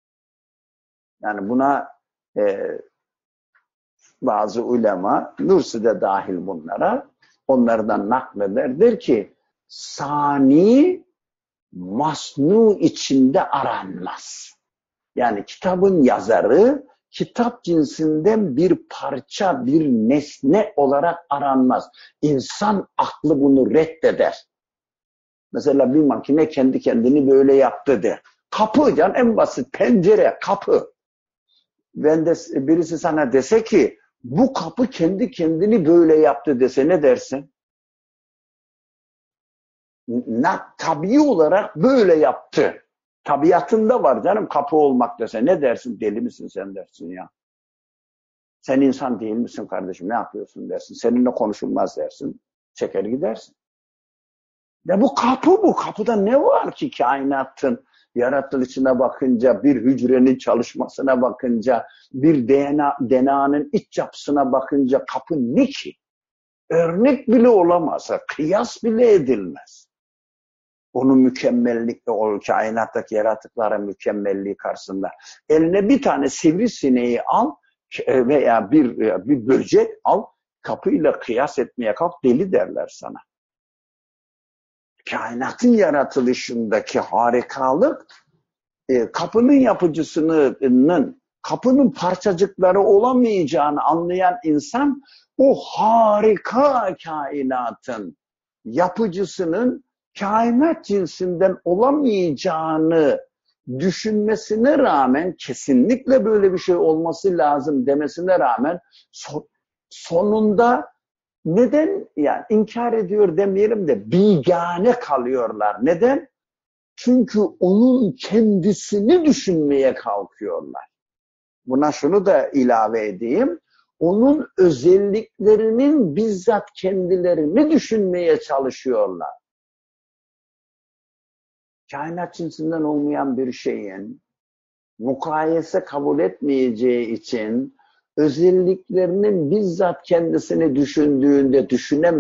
Yani buna e, bazı ulema, Nursi de dahil bunlara, onlardan nakleder, der ki sani masnu içinde aranmaz. Yani kitabın yazarı kitap cinsinden bir parça, bir nesne olarak aranmaz. İnsan aklı bunu reddeder. Mesela bir makine kendi kendini böyle yaptı der. Kapı can en basit, pencere, kapı. Ben de birisi sana dese ki bu kapı kendi kendini böyle yaptı dese ne dersin? Na, tabii olarak böyle yaptı. Tabiatında var canım kapı olmak dese ne dersin? Deli misin sen dersin ya. Sen insan değil misin kardeşim, ne yapıyorsun dersin. Seninle konuşulmaz dersin. Çeker gidersin. Ya bu kapı bu. Kapıda ne var ki kainatın yaratılışına bakınca, bir hücrenin çalışmasına bakınca, bir D N A, D N A'nın iç yapısına bakınca kapı ne ki? Örnek bile olamaz. Kıyas bile edilmez. Onun mükemmellikle, o kainattaki yaratıkların mükemmelliği karşısında. Eline bir tane sivrisineği al veya bir, bir böcek al, kapıyla kıyas etmeye kalk, deli derler sana. Kainatın yaratılışındaki harikalık, kapının yapıcısının, kapının parçacıkları olamayacağını anlayan insan, o harika kainatın yapıcısının kainat cinsinden olamayacağını düşünmesine rağmen, kesinlikle böyle bir şey olması lazım demesine rağmen son, sonunda neden, yani inkar ediyor demeyelim de bigane kalıyorlar. Neden? Çünkü onun kendisini düşünmeye kalkıyorlar. Buna şunu da ilave edeyim. Onun özelliklerinin bizzat kendilerini düşünmeye çalışıyorlar. Kainat cinsinden olmayan bir şeyin mukayese kabul etmeyeceği için özelliklerinin bizzat kendisini düşündüğünde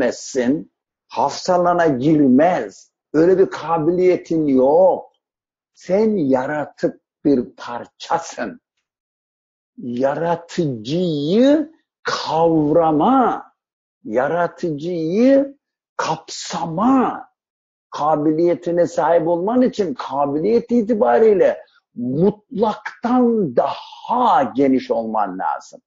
düşünemezsin. Hafsalana girmez. Öyle bir kabiliyetin yok. Sen yaratık bir parçasın. Yaratıcıyı kavrama, yaratıcıyı kapsama kabiliyetine sahip olman için kabiliyet itibariyle mutlaktan daha geniş olman lazım.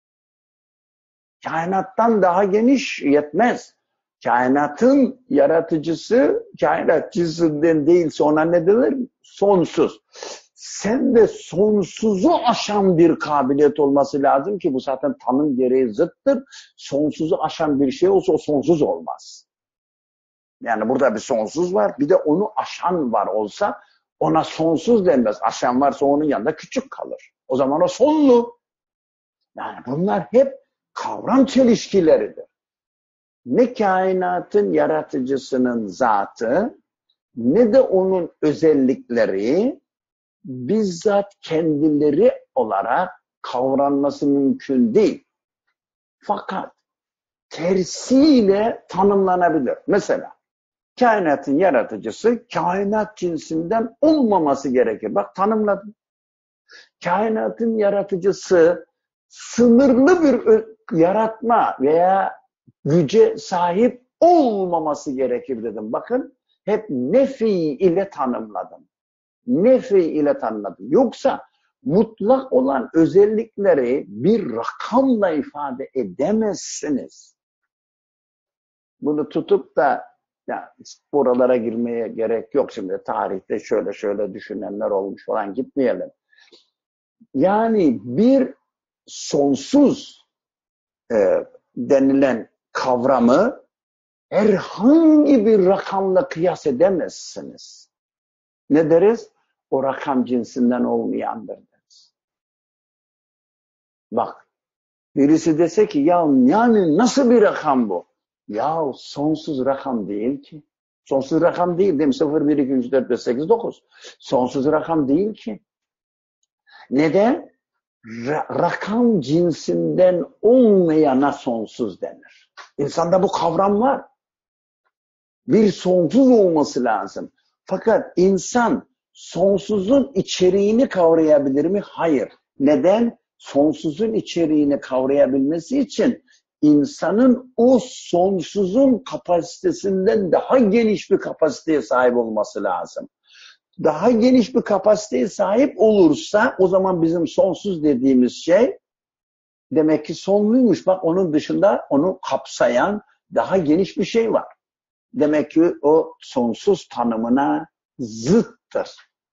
Kainattan daha geniş yetmez. Kainatın yaratıcısı, kainat cinsinden değilse ona ne denir? Sonsuz. Sen de sonsuzu aşan bir kabiliyet olması lazım ki bu zaten tanım gereği zıttır. Sonsuzu aşan bir şey olsa o sonsuz olmaz. Yani burada bir sonsuz var, bir de onu aşan var olsa ona sonsuz denmez. Aşan varsa onun yanında küçük kalır. O zaman o sonlu. Yani bunlar hep kavram çelişkileridir. Ne kainatın yaratıcısının zatı, ne de onun özellikleri bizzat kendileri olarak kavranması mümkün değil. Fakat tersiyle tanımlanabilir. Mesela kainatın yaratıcısı kainat cinsinden olmaması gerekir. Bak tanımladım. Kainatın yaratıcısı sınırlı bir yaratma veya güce sahip olmaması gerekir dedim. Bakın hep nefi ile tanımladım. Nefi ile tanımladım. Yoksa mutlak olan özellikleri bir rakamla ifade edemezsiniz. Bunu tutup da ya, buralara girmeye gerek yok şimdi. Tarihte şöyle şöyle düşünenler olmuş falan gitmeyelim. Yani bir sonsuz e, denilen kavramı herhangi bir rakamla kıyas edemezsiniz. Ne deriz? O rakam cinsinden olmayandır deriz. Bak, birisi dese ki ya yani nasıl bir rakam bu? Ya sonsuz rakam değil ki. Sonsuz rakam değil değil mi? sıfır, bir, iki, üç, dört, beş, sekiz, dokuz. Sonsuz rakam değil ki. Neden? Ra- rakam cinsinden olmayana sonsuz denir. İnsanda bu kavram var. Bir sonsuz olması lazım. Fakat insan sonsuzun içeriğini kavrayabilir mi? Hayır. Neden? Sonsuzun içeriğini kavrayabilmesi için insanın o sonsuzun kapasitesinden daha geniş bir kapasiteye sahip olması lazım. Daha geniş bir kapasiteye sahip olursa o zaman bizim sonsuz dediğimiz şey demek ki sonluymuş. Bak onun dışında onu kapsayan daha geniş bir şey var. Demek ki o sonsuz tanımına zıttır.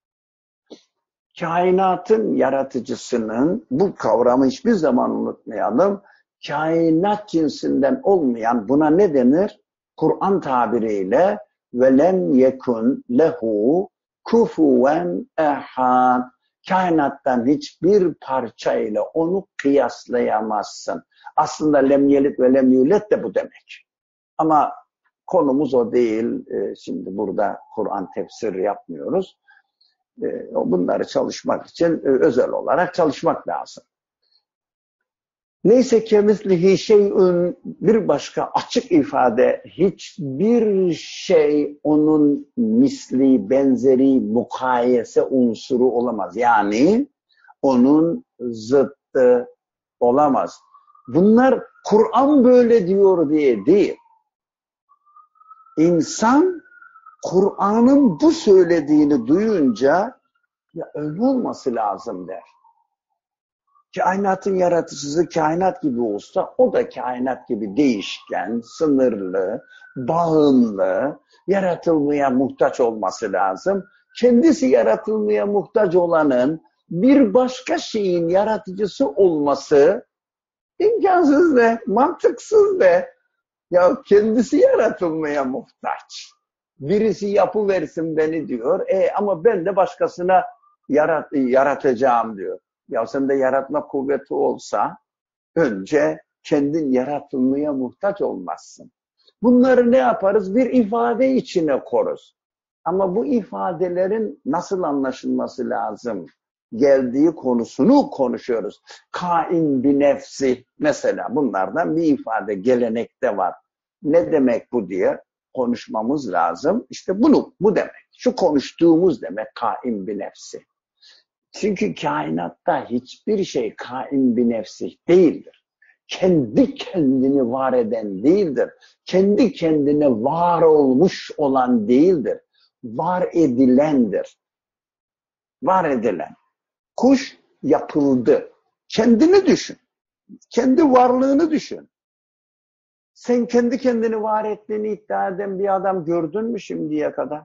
Kainatın yaratıcısının bu kavramı hiçbir zaman unutmayalım. Kainat cinsinden olmayan buna ne denir? Kur'an tabiriyle velem yekun lehu kufuven ehad. Kainattan hiçbir parça ile onu kıyaslayamazsın. Aslında lem yelit ve lem yulet de bu demek. Ama konumuz o değil. Şimdi burada Kur'an tefsir yapmıyoruz. Bunları çalışmak için özel olarak çalışmak lazım. Neyse kemislihi şeyün bir başka açık ifade hiçbir şey onun misli, benzeri, mukayese unsuru olamaz. Yani onun zıttı olamaz. Bunlar Kur'an böyle diyor diye değil. İnsan Kur'an'ın bu söylediğini duyunca ya öyle olması lazım der. Kainatın yaratıcısı kainat gibi olsa o da kainat gibi değişken, sınırlı, bağımlı, yaratılmaya muhtaç olması lazım. Kendisi yaratılmaya muhtaç olanın bir başka şeyin yaratıcısı olması imkansız de, mantıksız de. Ya kendisi yaratılmaya muhtaç. Birisi yapıversin beni diyor. E ama ben de başkasına yarat yaratacağım diyor. Ya sende yaratma kuvveti olsa önce kendin yaratılmaya muhtaç olmazsın. Bunları ne yaparız? Bir ifade içine koruz. Ama bu ifadelerin nasıl anlaşılması lazım? Geldiği konusunu konuşuyoruz. Kain bi nefsi mesela bunlardan bir ifade gelenekte var. Ne demek bu diye? konuşmamız lazım. İşte bunu, bu demek. Şu konuştuğumuz demek kaim bir nefsi. Çünkü kainatta hiçbir şey kaim bir nefsi değildir. Kendi kendini var eden değildir. Kendi kendine var olmuş olan değildir. Var edilendir. Var edilen. Kuş yapıldı. Kendini düşün. Kendi varlığını düşün. Sen kendi kendini var ettiğini iddia eden bir adam gördün mü şimdiye kadar?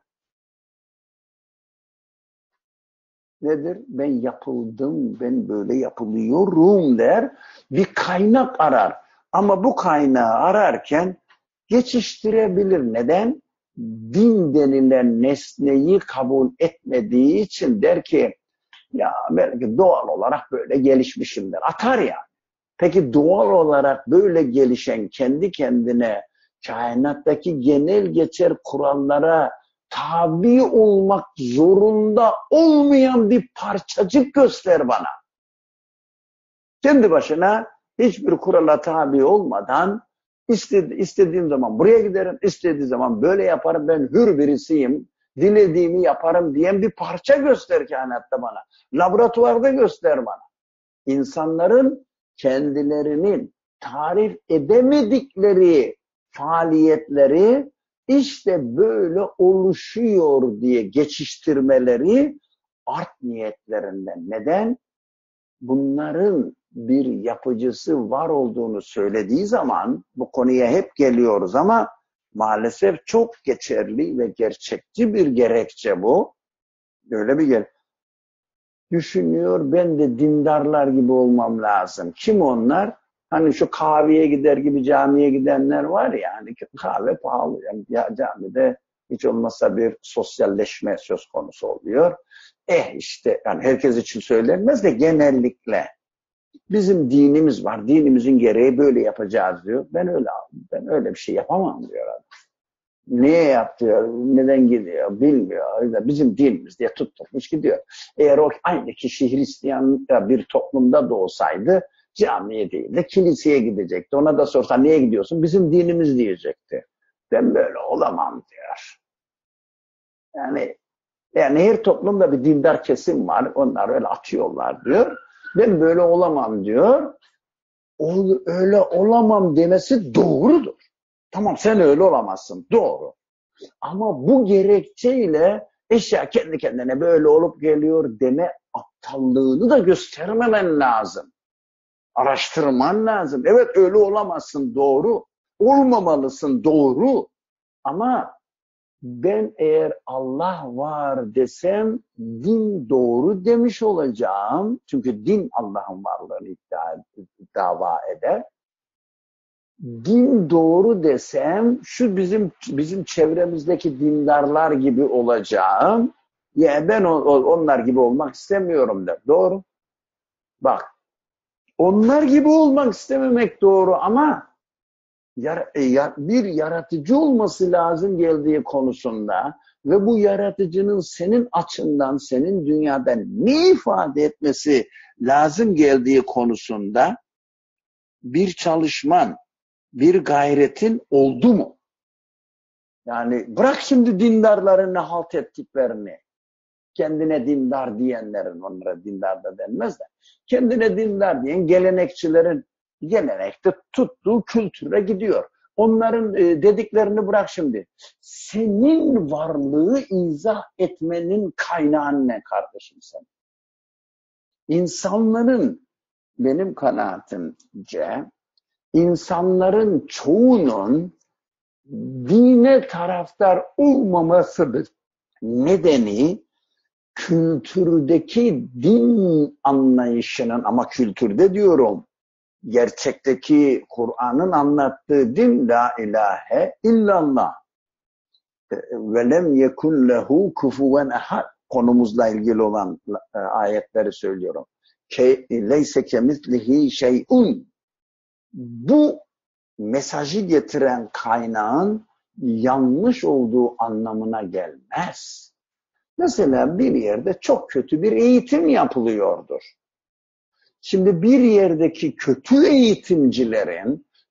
Nedir? Ben yapıldım, ben böyle yapılıyorum der. Bir kaynak arar. Ama bu kaynağı ararken geçiştirebilir. Neden? Din denilen nesneyi kabul etmediği için der ki ya belki doğal olarak böyle gelişmişimdir. Atar ya. Peki doğal olarak böyle gelişen kendi kendine kainattaki genel geçer kurallara tabi olmak zorunda olmayan bir parçacık göster bana. Kendi başına hiçbir kurala tabi olmadan istedi, istediğim zaman buraya giderim, istediği zaman böyle yaparım, ben hür birisiyim, dilediğimi yaparım diyen bir parça göster kainatta bana. Laboratuvarda göster bana. İnsanların kendilerinin tarif edemedikleri faaliyetleri işte böyle oluşuyor diye geçiştirmeleri art niyetlerinden. Neden? Bunların bir yapıcısı var olduğunu söylediği zaman bu konuya hep geliyoruz ama maalesef çok geçerli ve gerçekçi bir gerekçe bu. Öyle bir gerekçe. Düşünüyor, ben de dindarlar gibi olmam lazım. Kim onlar? Hani şu kahveye gider gibi camiye gidenler var ya, hani kahve pahalı. Yani ya camide hiç olmazsa bir sosyalleşme söz konusu oluyor. Eh işte yani herkes için söylenmez de genellikle bizim dinimiz var. Dinimizin gereği böyle yapacağız diyor. Ben öyle ben öyle bir şey yapamam diyor adam. Niye yapıyor, neden gidiyor bilmiyor. Bizim dinimiz diye tutturmuş gidiyor. Eğer o aynı kişi Hristiyan bir toplumda da olsaydı camiye değil de kiliseye gidecekti. Ona da sorsa niye gidiyorsun? Bizim dinimiz diyecekti. Ben böyle olamam diyor. Yani, yani her toplumda bir dindar kesim var. Onlar öyle atıyorlar diyor. Ben böyle olamam diyor. O, öyle olamam demesi doğrudur. Tamam sen öyle olamazsın. Doğru. Ama bu gerekçeyle eşya kendi kendine böyle olup geliyor deme aptallığını da göstermemen lazım. Araştırman lazım. Evet öyle olamazsın doğru. Olmamalısın doğru. Ama ben eğer Allah var desem din doğru demiş olacağım. Çünkü din Allah'ın varlığını iddia, dava eder. Din doğru desem şu bizim bizim çevremizdeki dindarlar gibi olacağım. Ya ben onlar gibi olmak istemiyorum der. Doğru. Bak. Onlar gibi olmak istememek doğru ama bir yaratıcı olması lazım geldiği konusunda ve bu yaratıcının senin açından, senin dünyadan ne ifade etmesi lazım geldiği konusunda bir çalışman, bir gayretin oldu mu? Yani bırak şimdi dindarların ne halt ettiklerini, kendine dindar diyenlerin, onlara dindar da denmez de, kendine dindar diyen gelenekçilerin gelenekte tuttuğu kültüre gidiyor. Onların dediklerini bırak şimdi. Senin varlığı izah etmenin kaynağı ne kardeşim sen? İnsanların, benim kanaatimce, İnsanların çoğunun dine taraftar olmamasıdır. Nedeni kültürdeki din anlayışının, ama kültürde diyorum, gerçekteki Kur'an'ın anlattığı din la ilahe illallah ve lem yekun lehu kufuven ehad konumuzla ilgili olan ayetleri söylüyorum. Ke leyse kemislihi şey'un. Bu mesajı getiren kaynağın yanlış olduğu anlamına gelmez. Mesela bir yerde çok kötü bir eğitim yapılıyordur. Şimdi bir yerdeki kötü eğitimcilerin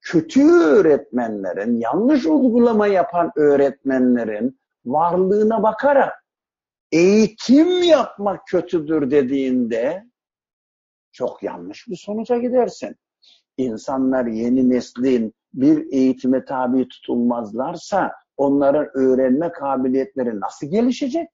kötü öğretmenlerin, yanlış uygulama yapan öğretmenlerin varlığına bakarak eğitim yapmak kötüdür dediğinde çok yanlış bir sonuca gidersin. İnsanlar, yeni neslin bir eğitime tabi tutulmazlarsa onların öğrenme kabiliyetleri nasıl gelişecek?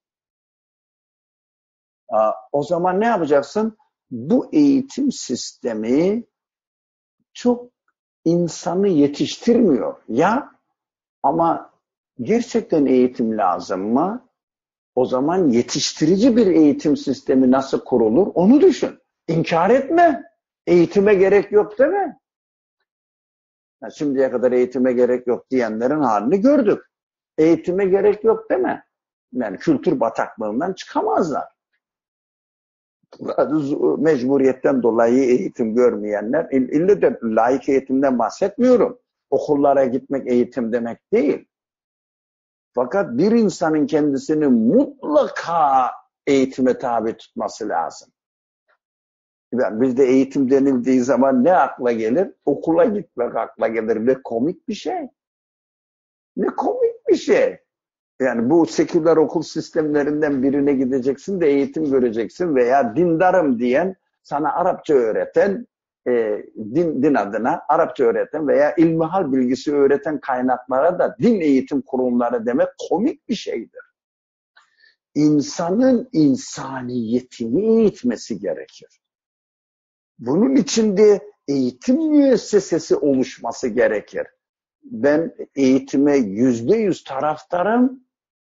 O zaman ne yapacaksın? Bu eğitim sistemi çok insanı yetiştirmiyor. Ya ama gerçekten eğitim lazım mı? O zaman yetiştirici bir eğitim sistemi nasıl kurulur? Onu düşün. İnkar etme. Eğitime gerek yok değil mi? Yani şimdiye kadar eğitime gerek yok diyenlerin halini gördük. Eğitime gerek yok değil mi? Yani kültür bataklığından çıkamazlar. Mecburiyetten dolayı eğitim görmeyenler, illa de laik eğitimden bahsetmiyorum. Okullara gitmek eğitim demek değil. Fakat bir insanın kendisini mutlaka eğitime tabi tutması lazım. Yani bizde eğitim denildiği zaman ne akla gelir? Okula gitmek akla gelir. Ne komik bir şey. Ne komik bir şey. Yani bu seküler okul sistemlerinden birine gideceksin de eğitim göreceksin veya dindarım diyen, sana Arapça öğreten, e, din, din adına Arapça öğreten veya ilmihal bilgisi öğreten kaynaklara da din eğitim kurumları demek komik bir şeydir. İnsanın insaniyetini eğitmesi gerekir. Bunun için de eğitim müessesesi oluşması gerekir. Ben eğitime yüzde yüz taraftarım,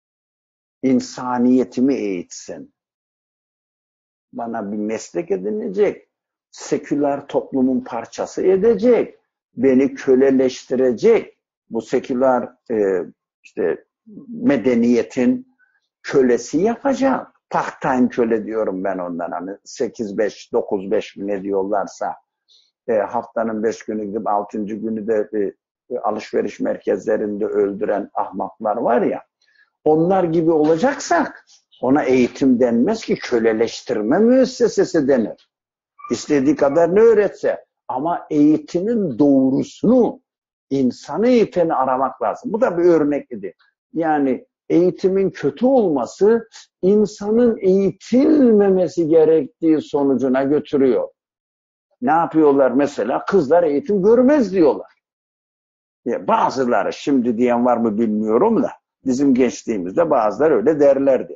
insaniyetimi eğitsin. Bana bir meslek edinecek, seküler toplumun parçası edecek, beni köleleştirecek. Bu seküler e, işte medeniyetin kölesi yapacak. Part-time köle diyorum ben ondan. Hani sekiz beş, dokuz beş mi ne diyorlarsa e, haftanın beş günü gidip altıncı günü de e, e, alışveriş merkezlerinde öldüren ahmaklar var ya. Onlar gibi olacaksak ona eğitim denmez ki, köleleştirme müessesesi denir. İstediği kadar ne öğretse ama eğitimin doğrusunu, insanı eğiteni aramak lazım. Bu da bir örnek idi. Yani eğitimin kötü olması insanın eğitilmemesi gerektiği sonucuna götürüyor. Ne yapıyorlar mesela? Kızlar eğitim görmez diyorlar. Ya bazıları, şimdi diyen var mı bilmiyorum da, bizim gençliğimizde bazıları öyle derlerdi.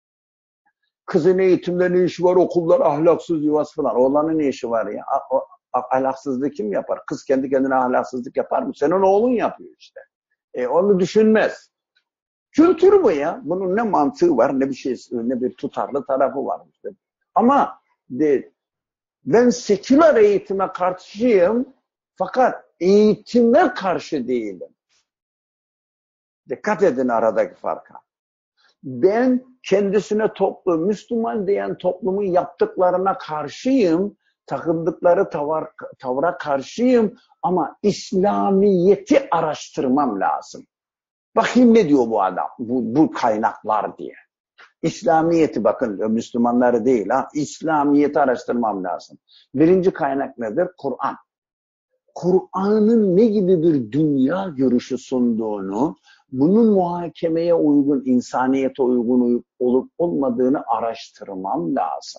Kızın eğitimde ne işi var, okullar ahlaksız yuvası falan. Oğlanın ne işi var ya? O, ahlaksızlığı kim yapar? Kız kendi kendine ahlaksızlık yapar mı? Senin oğlun yapıyor işte. E, onu düşünmez. Kültür bu ya. Bunun ne mantığı var, ne bir şey, ne bir tutarlı tarafı var işte. Ama de, ben seküler eğitime karşıyım, fakat eğitime karşı değilim. Dikkat edin aradaki farka. Ben kendisine toplum, Müslüman diyen toplumun yaptıklarına karşıyım, takındıkları tavır, tavra karşıyım ama İslamiyet'i araştırmam lazım. Bakayım ne diyor bu adam, bu, bu kaynaklar diye. İslamiyet'i, bakın Müslümanları değil, ha, İslamiyet'i araştırmam lazım. Birinci kaynak nedir? Kur'an. Kur'an'ın ne gibi bir dünya görüşü sunduğunu, bunun muhakemeye uygun, insaniyete uygun olup olmadığını araştırmam lazım.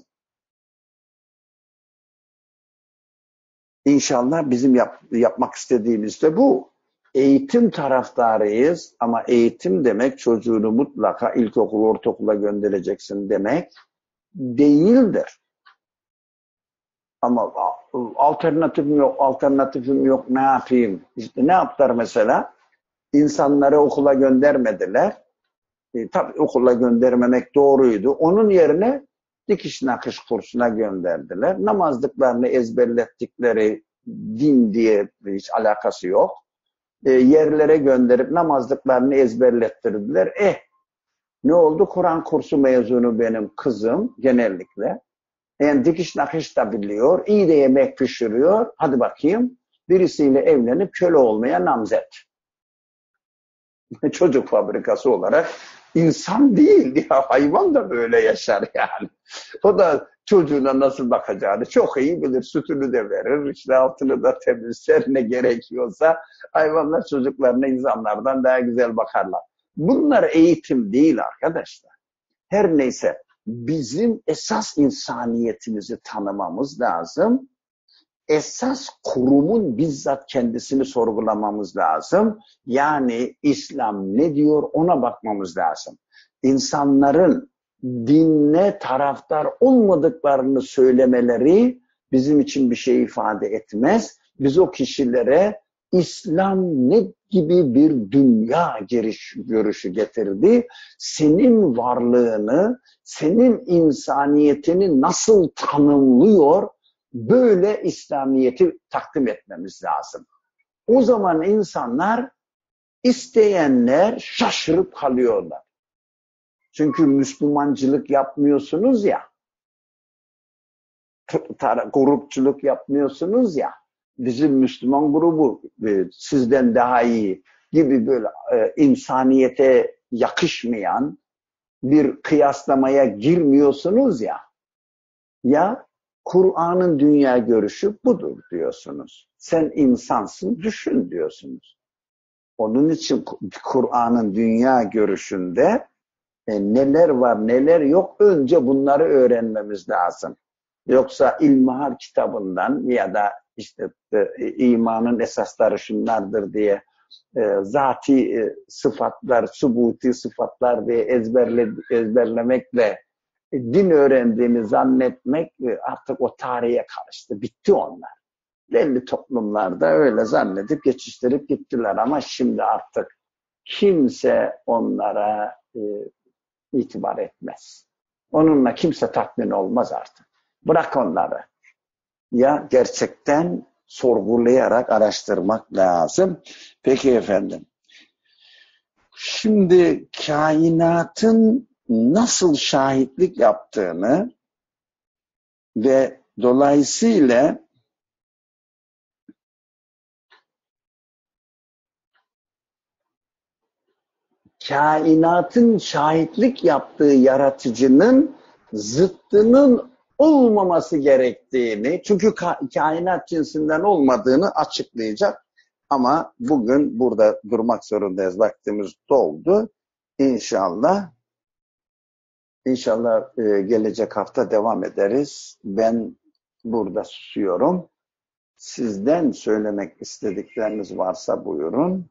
İnşallah bizim yap, yapmak istediğimiz de bu. Eğitim taraftarıyız ama eğitim demek çocuğunu mutlaka ilkokul, ortaokula göndereceksin demek değildir. Ama alternatifim yok, alternatifim yok, ne yapayım? İşte ne yaptılar mesela? İnsanları okula göndermediler. E, tabii okula göndermemek doğruydu. Onun yerine dikiş nakış kursuna gönderdiler. Namazlıklarını ezberlettikleri din diye hiç alakası yok. E, yerlere gönderip namazlıklarını ezberlettirdiler. Eh, ne oldu? Kur'an kursu mezunu benim kızım genellikle. Yani dikiş nakış da biliyor, iyi de yemek pişiriyor. Hadi bakayım, birisiyle evlenip köle olmaya namzet. Çocuk fabrikası olarak İnsan değil ya, hayvan da böyle yaşar yani. O da çocuğuna nasıl bakacağını çok iyi bilir. Sütünü de verir, işte altını da temizler, ne gerekiyorsa. Hayvanlar çocuklarına insanlardan daha güzel bakarlar. Bunlar eğitim değil arkadaşlar. Her neyse, bizim esas insaniyetimizi tanımamız lazım. Esas kurumun bizzat kendisini sorgulamamız lazım. Yani İslam ne diyor ona bakmamız lazım. İnsanların dinle taraftar olmadıklarını söylemeleri bizim için bir şey ifade etmez. Biz o kişilere İslam ne gibi bir dünya görüşü getirdi, senin varlığını, senin insaniyetini nasıl tanımlıyor, böyle İslamiyet'i takdim etmemiz lazım. O zaman insanlar, isteyenler şaşırıp kalıyorlar. Çünkü Müslümancılık yapmıyorsunuz ya, grupçuluk yapmıyorsunuz ya, bizim Müslüman grubu sizden daha iyi gibi böyle e, insaniyete yakışmayan bir kıyaslamaya girmiyorsunuz ya, ya Kur'an'ın dünya görüşü budur diyorsunuz. Sen insansın, düşün diyorsunuz. Onun için Kur'an'ın dünya görüşünde e, neler var neler yok, önce bunları öğrenmemiz lazım. Yoksa İlmihal kitabından ya da işte e, imanın esasları şunlardır diye e, zati e, sıfatlar, subuti sıfatlar diye ezberle, ezberlemekle e, din öğrendiğini zannetmek e, artık o tarihe karıştı. Bitti onlar. Belli toplumlarda öyle zannedip geçiştirip gittiler ama şimdi artık kimse onlara e, itibar etmez. Onunla kimse tatmin olmaz artık. Bırak onları. Ya gerçekten sorgulayarak araştırmak lazım. Peki efendim. Şimdi kainatın nasıl şahitlik yaptığını ve dolayısıyla kainatın şahitlik yaptığı yaratıcının zıttının olmaması gerektiğini, çünkü ka- kainat cinsinden olmadığını açıklayacak. Ama bugün burada durmak zorundayız. Vaktimiz doldu. İnşallah İnşallah e, gelecek hafta devam ederiz. Ben burada susuyorum. Sizden söylemek istedikleriniz varsa buyurun.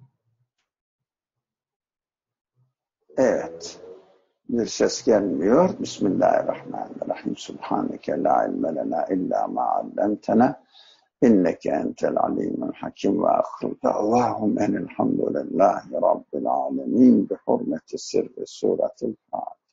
Evet. Bir ses gelmiyor. Bismillahirrahmanirrahim. Subhaneke la ilme lena illa ma allamtena inneke entel alimul hakim ve ahir da'vahum enelhamdülillahi rabbil alemin bi hurmeti sirri suretil Fatiha.